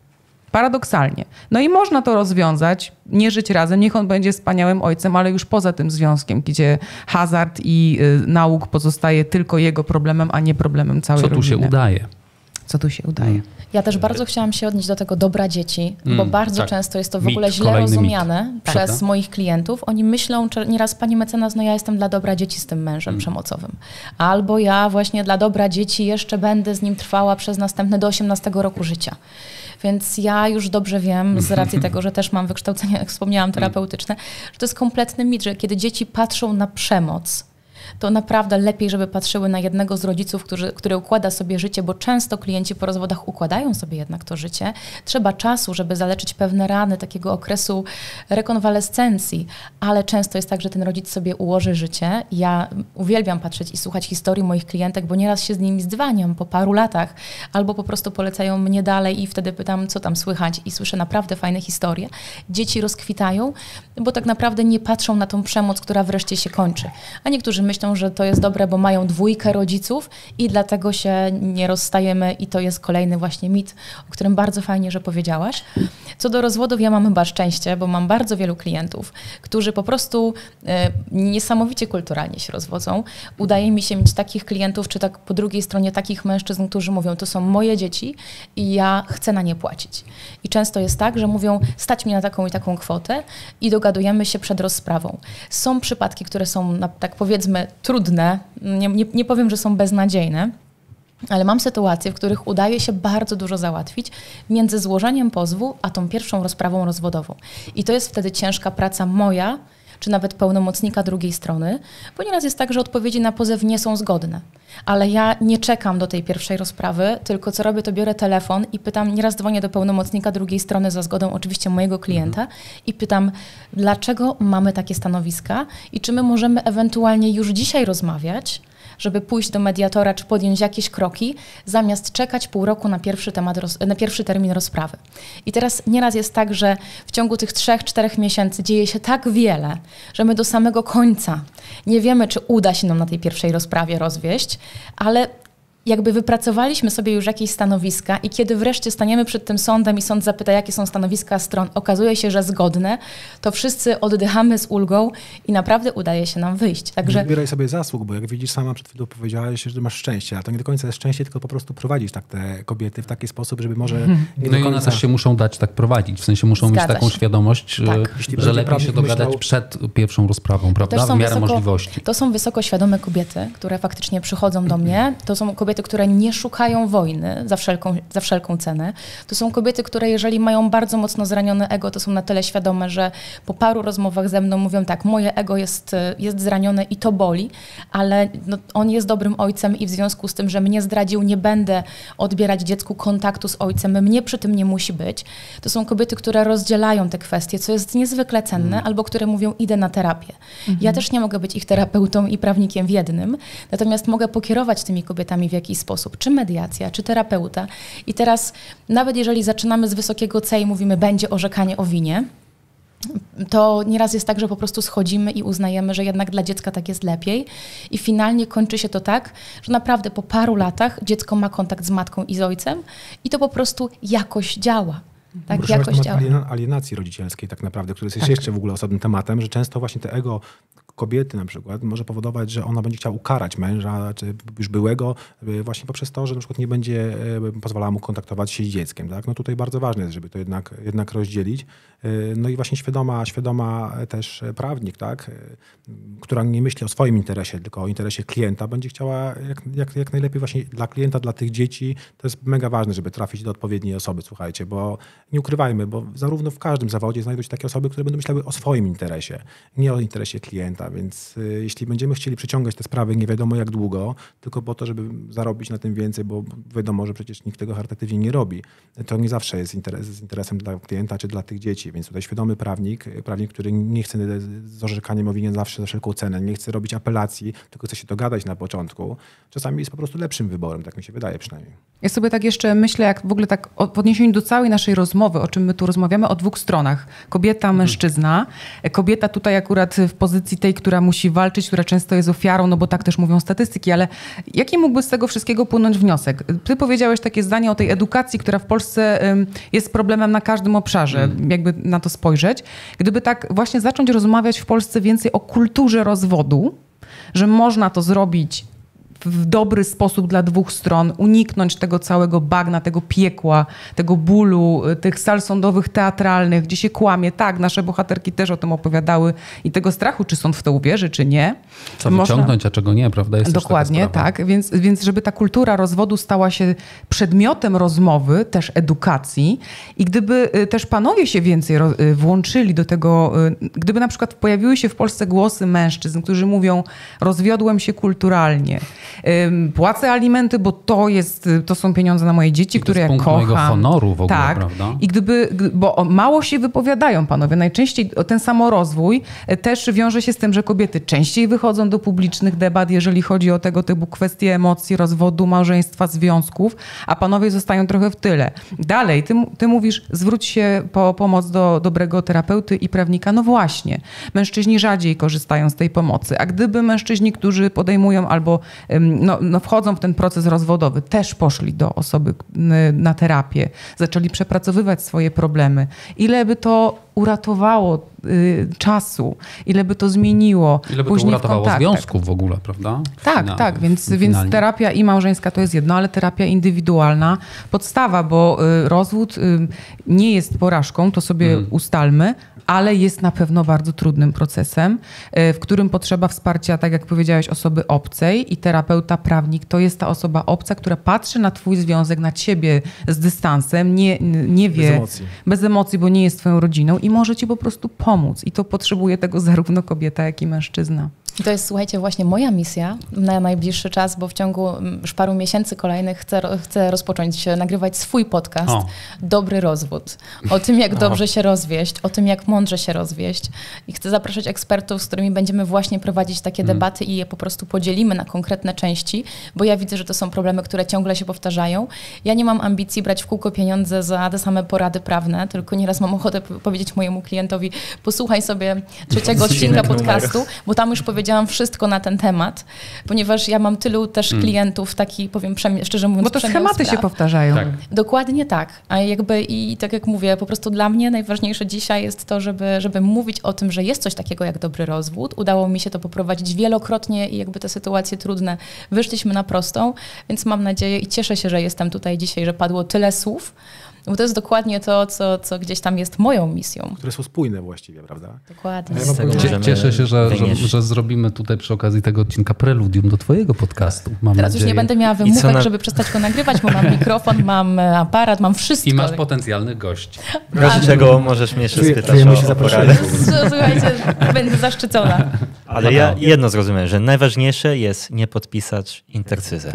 Paradoksalnie. No i można to rozwiązać, nie żyć razem, niech on będzie wspaniałym ojcem, ale już poza tym związkiem, gdzie hazard i y, nauk pozostaje tylko jego problemem, a nie problemem całej rodziny. Co tu się udaje? Co tu się udaje? Hmm. Ja też bardzo chciałam się odnieść do tego dobra dzieci, Mm, bo bardzo tak. często jest to w Mit, ogóle źle kolejny rozumiane mit. przez Prawda? moich klientów. Oni myślą, że nieraz pani mecenas, no ja jestem dla dobra dzieci z tym mężem Mm. przemocowym. Albo ja właśnie dla dobra dzieci jeszcze będę z nim trwała przez następne do osiemnastego roku życia. Więc ja już dobrze wiem, z racji tego, że też mam wykształcenie, jak wspomniałam, terapeutyczne, że to jest kompletny mit, że kiedy dzieci patrzą na przemoc, to naprawdę lepiej, żeby patrzyły na jednego z rodziców, który, który układa sobie życie, bo często klienci po rozwodach układają sobie jednak to życie. Trzeba czasu, żeby zaleczyć pewne rany, takiego okresu rekonwalescencji, ale często jest tak, że ten rodzic sobie ułoży życie. Ja uwielbiam patrzeć i słuchać historii moich klientek, bo nieraz się z nimi zdwaniam po paru latach, albo po prostu polecają mnie dalej i wtedy pytam, co tam słychać i słyszę naprawdę fajne historie. Dzieci rozkwitają, bo tak naprawdę nie patrzą na tą przemoc, która wreszcie się kończy. A niektórzy myślą, że to jest dobre, bo mają dwójkę rodziców i dlatego się nie rozstajemy i to jest kolejny właśnie mit, o którym bardzo fajnie, że powiedziałaś. Co do rozwodów, ja mam chyba szczęście, bo mam bardzo wielu klientów, którzy po prostu e, niesamowicie kulturalnie się rozwodzą. Udaje mi się mieć takich klientów, czy tak po drugiej stronie takich mężczyzn, którzy mówią, to są moje dzieci i ja chcę na nie płacić. I często jest tak, że mówią, stać mi na taką i taką kwotę i dogadujemy się przed rozprawą. Są przypadki, które są, na, tak powiedzmy, trudne, nie, nie, nie powiem, że są beznadziejne, ale mam sytuacje, w których udaje się bardzo dużo załatwić między złożeniem pozwu, a tą pierwszą rozprawą rozwodową. I to jest wtedy ciężka praca moja, czy nawet pełnomocnika drugiej strony, bo nieraz jest tak, że odpowiedzi na pozew nie są zgodne. Ale ja nie czekam do tej pierwszej rozprawy, tylko co robię, to biorę telefon i pytam, nieraz dzwonię do pełnomocnika drugiej strony za zgodą oczywiście mojego klienta mhm. i pytam, dlaczego mamy takie stanowiska i czy my możemy ewentualnie już dzisiaj rozmawiać, żeby pójść do mediatora czy podjąć jakieś kroki, zamiast czekać pół roku na pierwszy temat, na pierwszy termin rozprawy. I teraz nieraz jest tak, że w ciągu tych trzech, czterech miesięcy dzieje się tak wiele, że my do samego końca nie wiemy, czy uda się nam na tej pierwszej rozprawie rozwieść, ale jakby wypracowaliśmy sobie już jakieś stanowiska i kiedy wreszcie staniemy przed tym sądem i sąd zapyta, jakie są stanowiska stron, okazuje się, że zgodne, to wszyscy oddychamy z ulgą i naprawdę udaje się nam wyjść. Także... Nie zbieraj sobie zasług, bo jak widzisz, sama przed chwilą powiedziałaś, że masz szczęście, a to nie do końca jest szczęście, tylko po prostu prowadzić tak te kobiety w taki sposób, żeby może... Hmm. Nie no do i one końca... też się muszą dać tak prowadzić, w sensie muszą Zgadza mieć taką się. świadomość, Tak. że lepiej się dogadać myślał... przed pierwszą rozprawą, prawda? W miarę wysoko, możliwości. To są wysoko świadome kobiety, które faktycznie przychodzą do mnie. To są kobiety, które nie szukają wojny za wszelką, za wszelką cenę. To są kobiety, które jeżeli mają bardzo mocno zranione ego, to są na tyle świadome, że po paru rozmowach ze mną mówią tak, moje ego jest, jest zranione i to boli, ale no, on jest dobrym ojcem i w związku z tym, że mnie zdradził, nie będę odbierać dziecku kontaktu z ojcem, mnie przy tym nie musi być. To są kobiety, które rozdzielają te kwestie, co jest niezwykle cenne, mm. albo które mówią, idę na terapię. Mm-hmm. Ja też nie mogę być ich terapeutą i prawnikiem w jednym, natomiast mogę pokierować tymi kobietami w jakiś sposób, czy mediacja, czy terapeuta. I teraz nawet jeżeli zaczynamy z wysokiego C i mówimy, będzie orzekanie o winie, to nieraz jest tak, że po prostu schodzimy i uznajemy, że jednak dla dziecka tak jest lepiej i finalnie kończy się to tak, że naprawdę po paru latach dziecko ma kontakt z matką i z ojcem i to po prostu jakoś działa. Tak, jakoś temat działa. alienacji rodzicielskiej tak naprawdę, który jest tak. jeszcze w ogóle osobnym tematem, że często właśnie te ego kobiety na przykład może powodować, że ona będzie chciała ukarać męża, czy już byłego, właśnie poprzez to, że na przykład nie będzie pozwalała mu kontaktować się z dzieckiem. Tak? No tutaj bardzo ważne jest, żeby to jednak, jednak rozdzielić. No i właśnie świadoma, świadoma też prawnik, tak? Która nie myśli o swoim interesie, tylko o interesie klienta, będzie chciała jak, jak, jak najlepiej właśnie dla klienta, dla tych dzieci. To jest mega ważne, żeby trafić do odpowiedniej osoby, słuchajcie, bo nie ukrywajmy, bo zarówno w każdym zawodzie znajdą się takie osoby, które będą myślały o swoim interesie, nie o interesie klienta, więc y, jeśli będziemy chcieli przeciągać te sprawy nie wiadomo jak długo, tylko po to, żeby zarobić na tym więcej, bo wiadomo, że przecież nikt tego charytatywnie nie robi, to nie zawsze jest interes, z interesem dla klienta czy dla tych dzieci, więc tutaj świadomy prawnik, prawnik, który nie chce z orzekaniem o winie zawsze za wszelką cenę, nie chce robić apelacji, tylko chce się dogadać na początku, czasami jest po prostu lepszym wyborem, tak mi się wydaje przynajmniej. Ja sobie tak jeszcze myślę, jak w ogóle tak w odniesieniu do całej naszej rozmowy, rozmowy, o czym my tu rozmawiamy, o dwóch stronach. Kobieta, mężczyzna. Kobieta tutaj akurat w pozycji tej, która musi walczyć, która często jest ofiarą, no bo tak też mówią statystyki, ale jaki mógłby z tego wszystkiego płynąć wniosek? Ty powiedziałeś takie zdanie o tej edukacji, która w Polsce jest problemem na każdym obszarze, mm. jakby na to spojrzeć. Gdyby tak właśnie zacząć rozmawiać w Polsce więcej o kulturze rozwodu, że można to zrobić w dobry sposób dla dwóch stron, uniknąć tego całego bagna, tego piekła, tego bólu, tych sal sądowych teatralnych, gdzie się kłamie. Tak, nasze bohaterki też o tym opowiadały i tego strachu, czy sąd w to uwierzy, czy nie. Co można... wyciągnąć, a czego nie, prawda? Jest Dokładnie, tak. Więc, więc żeby ta kultura rozwodu stała się przedmiotem rozmowy, też edukacji i gdyby też panowie się więcej włączyli do tego, gdyby na przykład pojawiły się w Polsce głosy mężczyzn, którzy mówią, rozwiodłem się kulturalnie, płacę alimenty, bo to jest, to są pieniądze na moje dzieci, I które ja kocham. To jest punkt mojego honoru w ogóle, tak. prawda? I gdyby, bo mało się wypowiadają panowie. Najczęściej ten samorozwój też wiąże się z tym, że kobiety częściej wychodzą do publicznych debat, jeżeli chodzi o tego typu kwestie emocji, rozwodu, małżeństwa, związków, a panowie zostają trochę w tyle. Dalej, ty, ty mówisz, zwróć się po pomoc do dobrego terapeuty i prawnika. No właśnie, mężczyźni rzadziej korzystają z tej pomocy, a gdyby mężczyźni, którzy podejmują albo No, no wchodzą w ten proces rozwodowy, też poszli do osoby na terapię, zaczęli przepracowywać swoje problemy. Ile by to uratowało y, czasu, ile by to zmieniło. Ile by później to uratowało w związków w ogóle, prawda? Tak, Finał, tak, więc, więc terapia i małżeńska to jest jedno, ale terapia indywidualna podstawa, bo y, rozwód y, nie jest porażką, to sobie mm. ustalmy, ale jest na pewno bardzo trudnym procesem, w którym potrzeba wsparcia, tak jak powiedziałeś, osoby obcej i terapeuta, prawnik to jest ta osoba obca, która patrzy na twój związek, na ciebie z dystansem, nie, nie wie... Bez emocji. Bez emocji, bo nie jest twoją rodziną i może ci po prostu pomóc. I to potrzebuje tego zarówno kobieta, jak i mężczyzna. I to jest, słuchajcie, właśnie moja misja na najbliższy czas, bo w ciągu już paru miesięcy kolejnych chcę, chcę rozpocząć nagrywać swój podcast o. Dobry rozwód. O tym, jak dobrze się rozwieść, o tym, jak mądrze się rozwieść. I chcę zapraszać ekspertów, z którymi będziemy właśnie prowadzić takie hmm. debaty i je po prostu podzielimy na konkretne części, bo ja widzę, że to są problemy, które ciągle się powtarzają. Ja nie mam ambicji brać w kółko pieniądze za te same porady prawne, tylko nieraz mam ochotę powiedzieć mojemu klientowi, posłuchaj sobie trzeciego odcinka podcastu, bo tam już powiedziałam wszystko na ten temat, ponieważ ja mam tylu też mm. klientów, taki powiem szczerze mówiąc, bo to schematy się powtarzają. Tak. Dokładnie tak. A jakby i tak jak mówię, po prostu dla mnie najważniejsze dzisiaj jest to, żeby, żeby mówić o tym, że jest coś takiego jak dobry rozwód. Udało mi się to poprowadzić wielokrotnie i jakby te sytuacje trudne wyszliśmy na prostą, więc mam nadzieję i cieszę się, że jestem tutaj dzisiaj, że padło tyle słów, bo to jest dokładnie to, co, co gdzieś tam jest moją misją. Które są spójne właściwie, prawda? Dokładnie. Ja Cieszę się, że, że, że zrobimy tutaj przy okazji tego odcinka preludium do twojego podcastu. Mam Teraz nadzieję. już nie będę miała wymówek, na... żeby przestać go nagrywać, bo mam mikrofon, mam aparat, mam wszystko. I masz potencjalnych gości. Razie czego możesz mnie jeszcze spytać Czujemy się o zaproszenie. Słuchajcie, będę zaszczycona. Ale ja jedno zrozumiem, że najważniejsze jest nie podpisać intercyzę.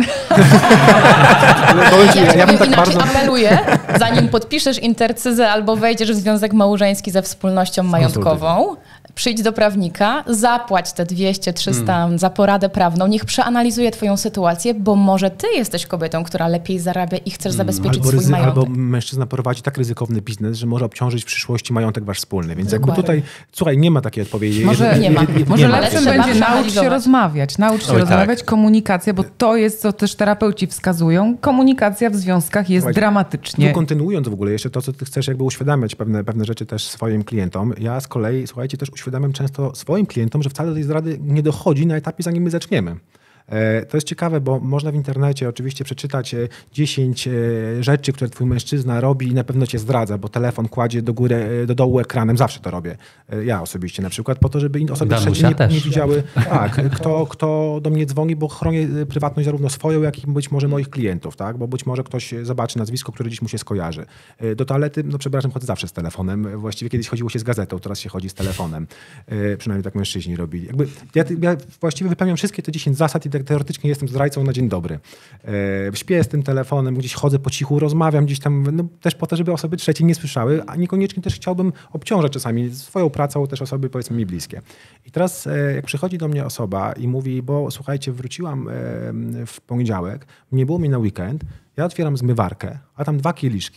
Ja, ja, ja bym tak inaczej bardzo... apeluję, zanim podpiszesz intercyzę albo wejdziesz w związek małżeński ze wspólnością majątkową, przyjdź do prawnika, zapłać te dwieście trzysta hmm. za poradę prawną, niech przeanalizuje twoją sytuację, bo może ty jesteś kobietą, która lepiej zarabia i chcesz zabezpieczyć albo swój majątek. Albo mężczyzna prowadzi tak ryzykowny biznes, że może obciążyć w przyszłości majątek wasz wspólny. Więc jakby tutaj, słuchaj, nie ma takiej odpowiedzi. Może nie ma. Może lepszym będzie trzeba nauczyć się rozmawiać. Nauczyć się Oj, rozmawiać, tak. komunikacja, bo to jest, co też terapeuci wskazują. Komunikacja w związkach jest Słuchajcie, dramatycznie. No kontynuując w ogóle jeszcze to, co ty chcesz jakby uświadamiać pewne, pewne rzeczy też swoim klientom. Ja z kolei, słuchajcie, też uświadamiam często swoim klientom, że wcale do tej zdrady nie dochodzi na etapie, zanim my zaczniemy. To jest ciekawe, bo można w internecie oczywiście przeczytać dziesięć rzeczy, które twój mężczyzna robi i na pewno cię zdradza, bo telefon kładzie do góry, do dołu ekranem. Zawsze to robię. Ja osobiście na przykład, po to, żeby osoby trzecie nie, nie widziały, tak, kto, kto do mnie dzwoni, bo chronię prywatność zarówno swoją, jak i być może moich klientów, tak? Bo być może ktoś zobaczy nazwisko, które dziś mu się skojarzy. Do toalety, no przepraszam, chodzę zawsze z telefonem. Właściwie kiedyś chodziło się z gazetą, teraz się chodzi z telefonem. Przynajmniej tak mężczyźni robili. Jakby ja, ja właściwie wypełniam wszystkie te dziesięć zasad i teoretycznie jestem zdrajcą na dzień dobry. E, śpię z tym telefonem, gdzieś chodzę po cichu, rozmawiam gdzieś tam, no, też po to, żeby osoby trzecie nie słyszały, a niekoniecznie też chciałbym obciążać czasami swoją pracą też osoby, powiedzmy, mi bliskie. I teraz e, jak przychodzi do mnie osoba i mówi, bo słuchajcie, wróciłam e, w poniedziałek, nie było mi na weekend, ja otwieram zmywarkę, a tam dwa kieliszki,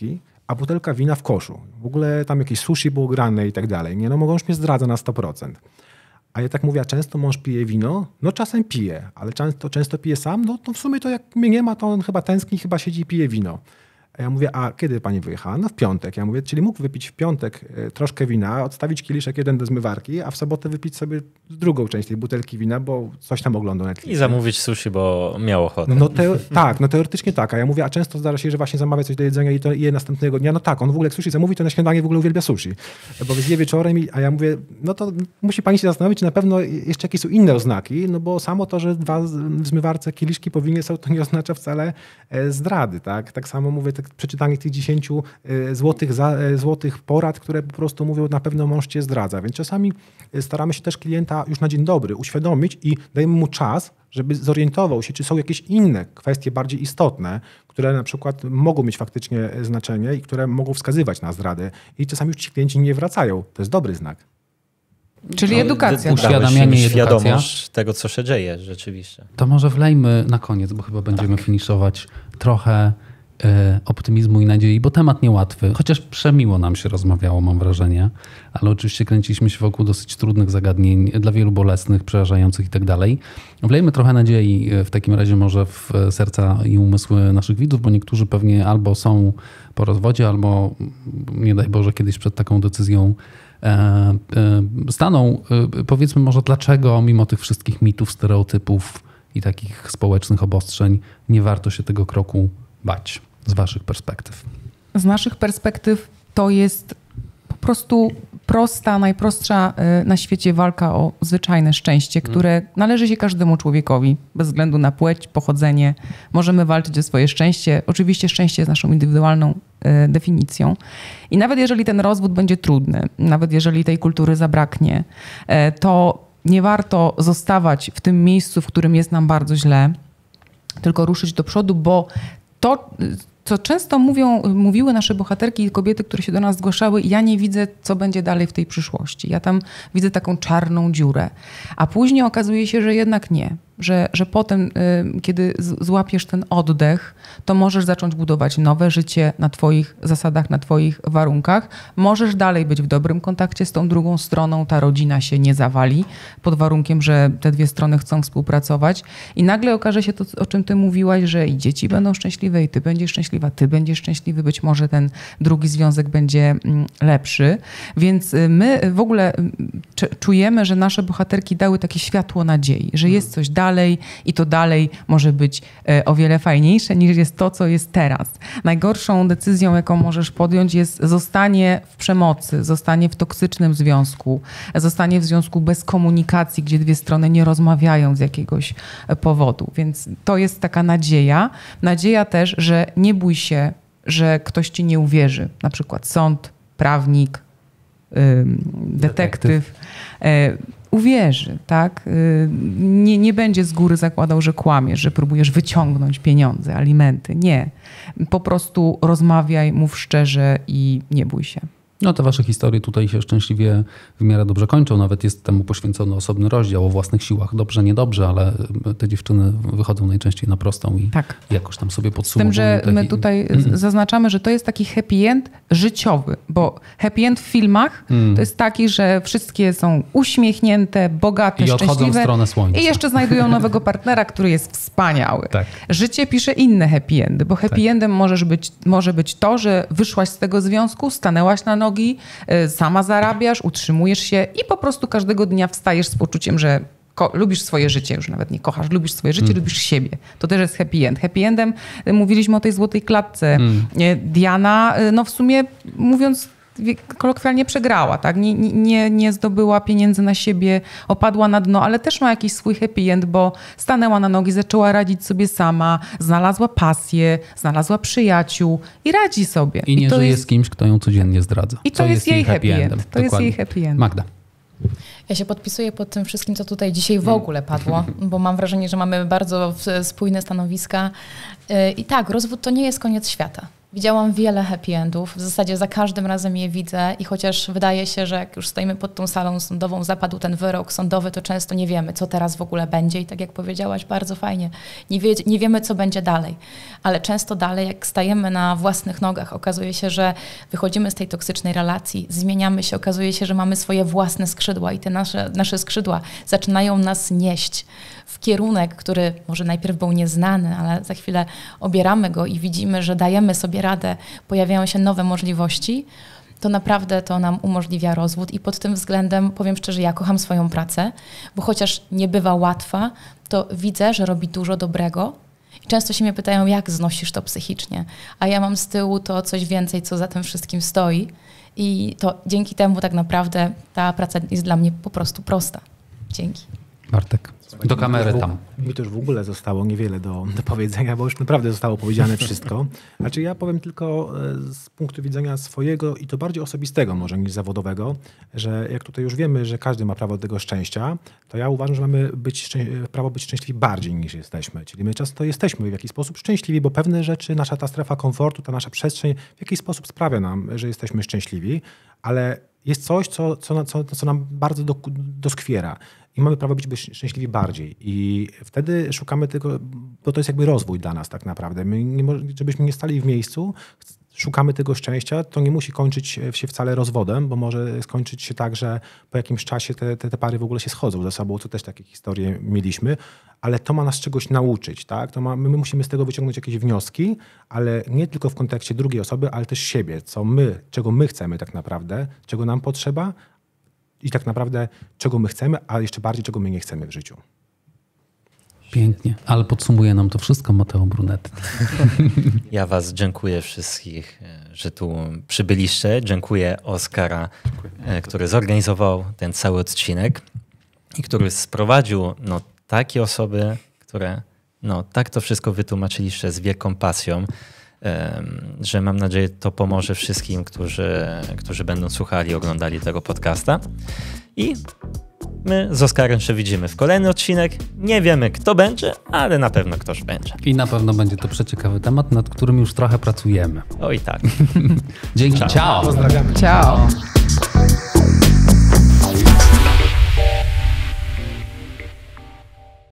a butelka wina w koszu. W ogóle tam jakieś sushi było grane i tak dalej. Nie, no mąż mnie zdradza na sto procent. A ja tak mówię, a często mąż pije wino? No czasem pije, ale często, często pije sam? No to w sumie to jak mnie nie ma, to on chyba tęskni, chyba siedzi i pije wino. A ja mówię, a kiedy pani wyjechała? No w piątek. Ja mówię, czyli mógł wypić w piątek troszkę wina, odstawić kieliszek jeden do zmywarki, a w sobotę wypić sobie drugą część tej butelki wina, bo coś tam oglądał Netflix. I zamówić sushi, bo miał ochotę. No, no te, tak, no teoretycznie tak. A ja mówię, a często zdarza się, że właśnie zamawia coś do jedzenia i to je następnego dnia. No tak, on w ogóle jak sushi zamówi, to na śniadanie w ogóle uwielbia sushi. Bo zje wieczorem, i, a ja mówię, no to musi pani się zastanowić, czy na pewno jeszcze jakieś są inne oznaki, no bo samo to, że dwa w zmywarce kieliszki po winie są, to nie oznacza wcale zdrady, tak? Tak samo mówię, tak, przeczytanie tych dziesięciu złotych, za, złotych porad, które po prostu mówią, na pewno mąż cię zdradza. Więc czasami staramy się też klienta już na dzień dobry uświadomić i dajemy mu czas, żeby zorientował się, czy są jakieś inne kwestie bardziej istotne, które na przykład mogą mieć faktycznie znaczenie i które mogą wskazywać na zdradę. I czasami już ci klienci nie wracają. To jest dobry znak. Czyli No, edukacja. Uświadamianie i edukacja. Świadomość tego, co się dzieje rzeczywiście. To może wlejmy na koniec, bo chyba będziemy tak. finiszować trochę optymizmu i nadziei, bo temat niełatwy, chociaż przemiło nam się rozmawiało, mam wrażenie, ale oczywiście kręciliśmy się wokół dosyć trudnych zagadnień, dla wielu bolesnych, przerażających i tak dalej. Wlejmy trochę nadziei w takim razie może w serca i umysły naszych widzów, bo niektórzy pewnie albo są po rozwodzie, albo nie daj Boże kiedyś przed taką decyzją staną. Powiedzmy może dlaczego mimo tych wszystkich mitów, stereotypów i takich społecznych obostrzeń nie warto się tego kroku bać. Z waszych perspektyw? Z naszych perspektyw to jest po prostu prosta, najprostsza na świecie walka o zwyczajne szczęście, które należy się każdemu człowiekowi, bez względu na płeć, pochodzenie. Możemy walczyć o swoje szczęście. Oczywiście szczęście jest naszą indywidualną definicją. I nawet jeżeli ten rozwód będzie trudny, nawet jeżeli tej kultury zabraknie, to nie warto zostawać w tym miejscu, w którym jest nam bardzo źle, tylko ruszyć do przodu, bo to, co często mówią, mówiły nasze bohaterki i kobiety, które się do nas zgłaszały, ja nie widzę, co będzie dalej w tej przyszłości. Ja tam widzę taką czarną dziurę. A później okazuje się, że jednak nie. Że, że potem, kiedy złapiesz ten oddech, to możesz zacząć budować nowe życie na twoich zasadach, na twoich warunkach. Możesz dalej być w dobrym kontakcie z tą drugą stroną. Ta rodzina się nie zawali pod warunkiem, że te dwie strony chcą współpracować. I nagle okaże się to, o czym ty mówiłaś, że i dzieci będą szczęśliwe, i ty będziesz szczęśliwa, ty będziesz szczęśliwy. Być może ten drugi związek będzie lepszy. Więc my w ogóle czujemy, że nasze bohaterki dały takie światło nadziei, że jest coś dalej, Dalej i to dalej może być o wiele fajniejsze niż jest to, co jest teraz. Najgorszą decyzją, jaką możesz podjąć, jest zostanie w przemocy, zostanie w toksycznym związku, zostanie w związku bez komunikacji, gdzie dwie strony nie rozmawiają z jakiegoś powodu. Więc to jest taka nadzieja. Nadzieja też, że nie bój się, że ktoś ci nie uwierzy. Na przykład sąd, prawnik, detektyw. detektyw. Uwierzy, tak? Nie, nie będzie z góry zakładał, że kłamiesz, że próbujesz wyciągnąć pieniądze, alimenty. Nie. Po prostu rozmawiaj, mów szczerze i nie bój się. No te wasze historie tutaj się szczęśliwie w miarę dobrze kończą. Nawet jest temu poświęcony osobny rozdział o własnych siłach. Dobrze, niedobrze, ale te dziewczyny wychodzą najczęściej na prostą i tak. jakoś tam sobie podsumowują. Z tym, że my tutaj mm. zaznaczamy, że to jest taki happy end życiowy, bo happy end w filmach mm. to jest taki, że wszystkie są uśmiechnięte, bogate, I szczęśliwe. odchodzą w stronę słońca. I jeszcze znajdują nowego partnera, który jest wspaniały. Tak. Życie pisze inne happy endy, bo happy tak. endem możesz być, może być to, że wyszłaś z tego związku, stanęłaś na nogi, sama zarabiasz, utrzymujesz się i po prostu każdego dnia wstajesz z poczuciem, że ko- lubisz swoje życie, już nawet nie kochasz, lubisz swoje życie, hmm. lubisz siebie. To też jest happy end. Happy endem mówiliśmy o tej złotej klatce. Hmm. Diana, no w sumie mówiąc kolokwialnie przegrała, tak? Nie, nie, nie zdobyła pieniędzy na siebie, opadła na dno, ale też ma jakiś swój happy end, bo stanęła na nogi, zaczęła radzić sobie sama, znalazła pasję, znalazła przyjaciół i radzi sobie. I nie I to żyje jest... z kimś, kto ją codziennie zdradza. I to jest, jest jej happy end. end. To jest jej happy end. Magda. Ja się podpisuję pod tym wszystkim, co tutaj dzisiaj w ogóle padło, bo mam wrażenie, że mamy bardzo spójne stanowiska. I tak, rozwód to nie jest koniec świata. Widziałam wiele happy endów, w zasadzie za każdym razem je widzę i chociaż wydaje się, że jak już stoimy pod tą salą sądową, zapadł ten wyrok sądowy, to często nie wiemy, co teraz w ogóle będzie i tak jak powiedziałaś, bardzo fajnie, nie, wie, nie wiemy, co będzie dalej, ale często dalej, jak stajemy na własnych nogach, okazuje się, że wychodzimy z tej toksycznej relacji, zmieniamy się, okazuje się, że mamy swoje własne skrzydła i te nasze, nasze skrzydła zaczynają nas nieść w kierunek, który może najpierw był nieznany, ale za chwilę obieramy go i widzimy, że dajemy sobie radę, pojawiają się nowe możliwości, to naprawdę to nam umożliwia rozwód i pod tym względem powiem szczerze, ja kocham swoją pracę, bo chociaż nie bywa łatwa, to widzę, że robi dużo dobrego i często się mnie pytają, jak znosisz to psychicznie, a ja mam z tyłu to coś więcej, co za tym wszystkim stoi i to dzięki temu tak naprawdę ta praca jest dla mnie po prostu prosta. Dzięki. Bartek, do kamery tam. Mi to już w ogóle zostało niewiele do, do powiedzenia, bo już naprawdę zostało powiedziane wszystko. Znaczy ja powiem tylko z punktu widzenia swojego i to bardziej osobistego może niż zawodowego, że jak tutaj już wiemy, że każdy ma prawo do tego szczęścia, to ja uważam, że mamy być, prawo być szczęśliwi bardziej niż jesteśmy. Czyli my często jesteśmy w jakiś sposób szczęśliwi, bo pewne rzeczy, nasza ta strefa komfortu, ta nasza przestrzeń w jakiś sposób sprawia nam, że jesteśmy szczęśliwi, ale jest coś, co, co, co, co nam bardzo do, doskwiera. I mamy prawo być szczęśliwi bardziej. I wtedy szukamy tego, bo to jest jakby rozwój dla nas tak naprawdę. My nie, żebyśmy nie stali w miejscu, szukamy tego szczęścia, to nie musi kończyć się wcale rozwodem, bo może skończyć się tak, że po jakimś czasie te, te, te pary w ogóle się schodzą ze sobą, co też takie historie mieliśmy, ale to ma nas czegoś nauczyć, tak? To ma, my musimy z tego wyciągnąć jakieś wnioski, ale nie tylko w kontekście drugiej osoby, ale też siebie, co my, czego my chcemy tak naprawdę, czego nam potrzeba, i tak naprawdę czego my chcemy, a jeszcze bardziej czego my nie chcemy w życiu. Pięknie, ale podsumuje nam to wszystko Mateo Brunetti. Ja was dziękuję wszystkich, że tu przybyliście. Dziękuję Oskara, który zorganizował ten cały odcinek i który sprowadził no, takie osoby, które no, tak to wszystko wytłumaczyliście z wielką pasją, że mam nadzieję, to pomoże wszystkim, którzy, którzy będą słuchali, oglądali tego podcasta. I my z Oskarem się widzimy w kolejny odcinek. Nie wiemy, kto będzie, ale na pewno ktoś będzie. I na pewno będzie to przeciekawy temat, nad którym już trochę pracujemy. Oj tak. Dzięki, ciao. Pozdrawiamy. Ciao.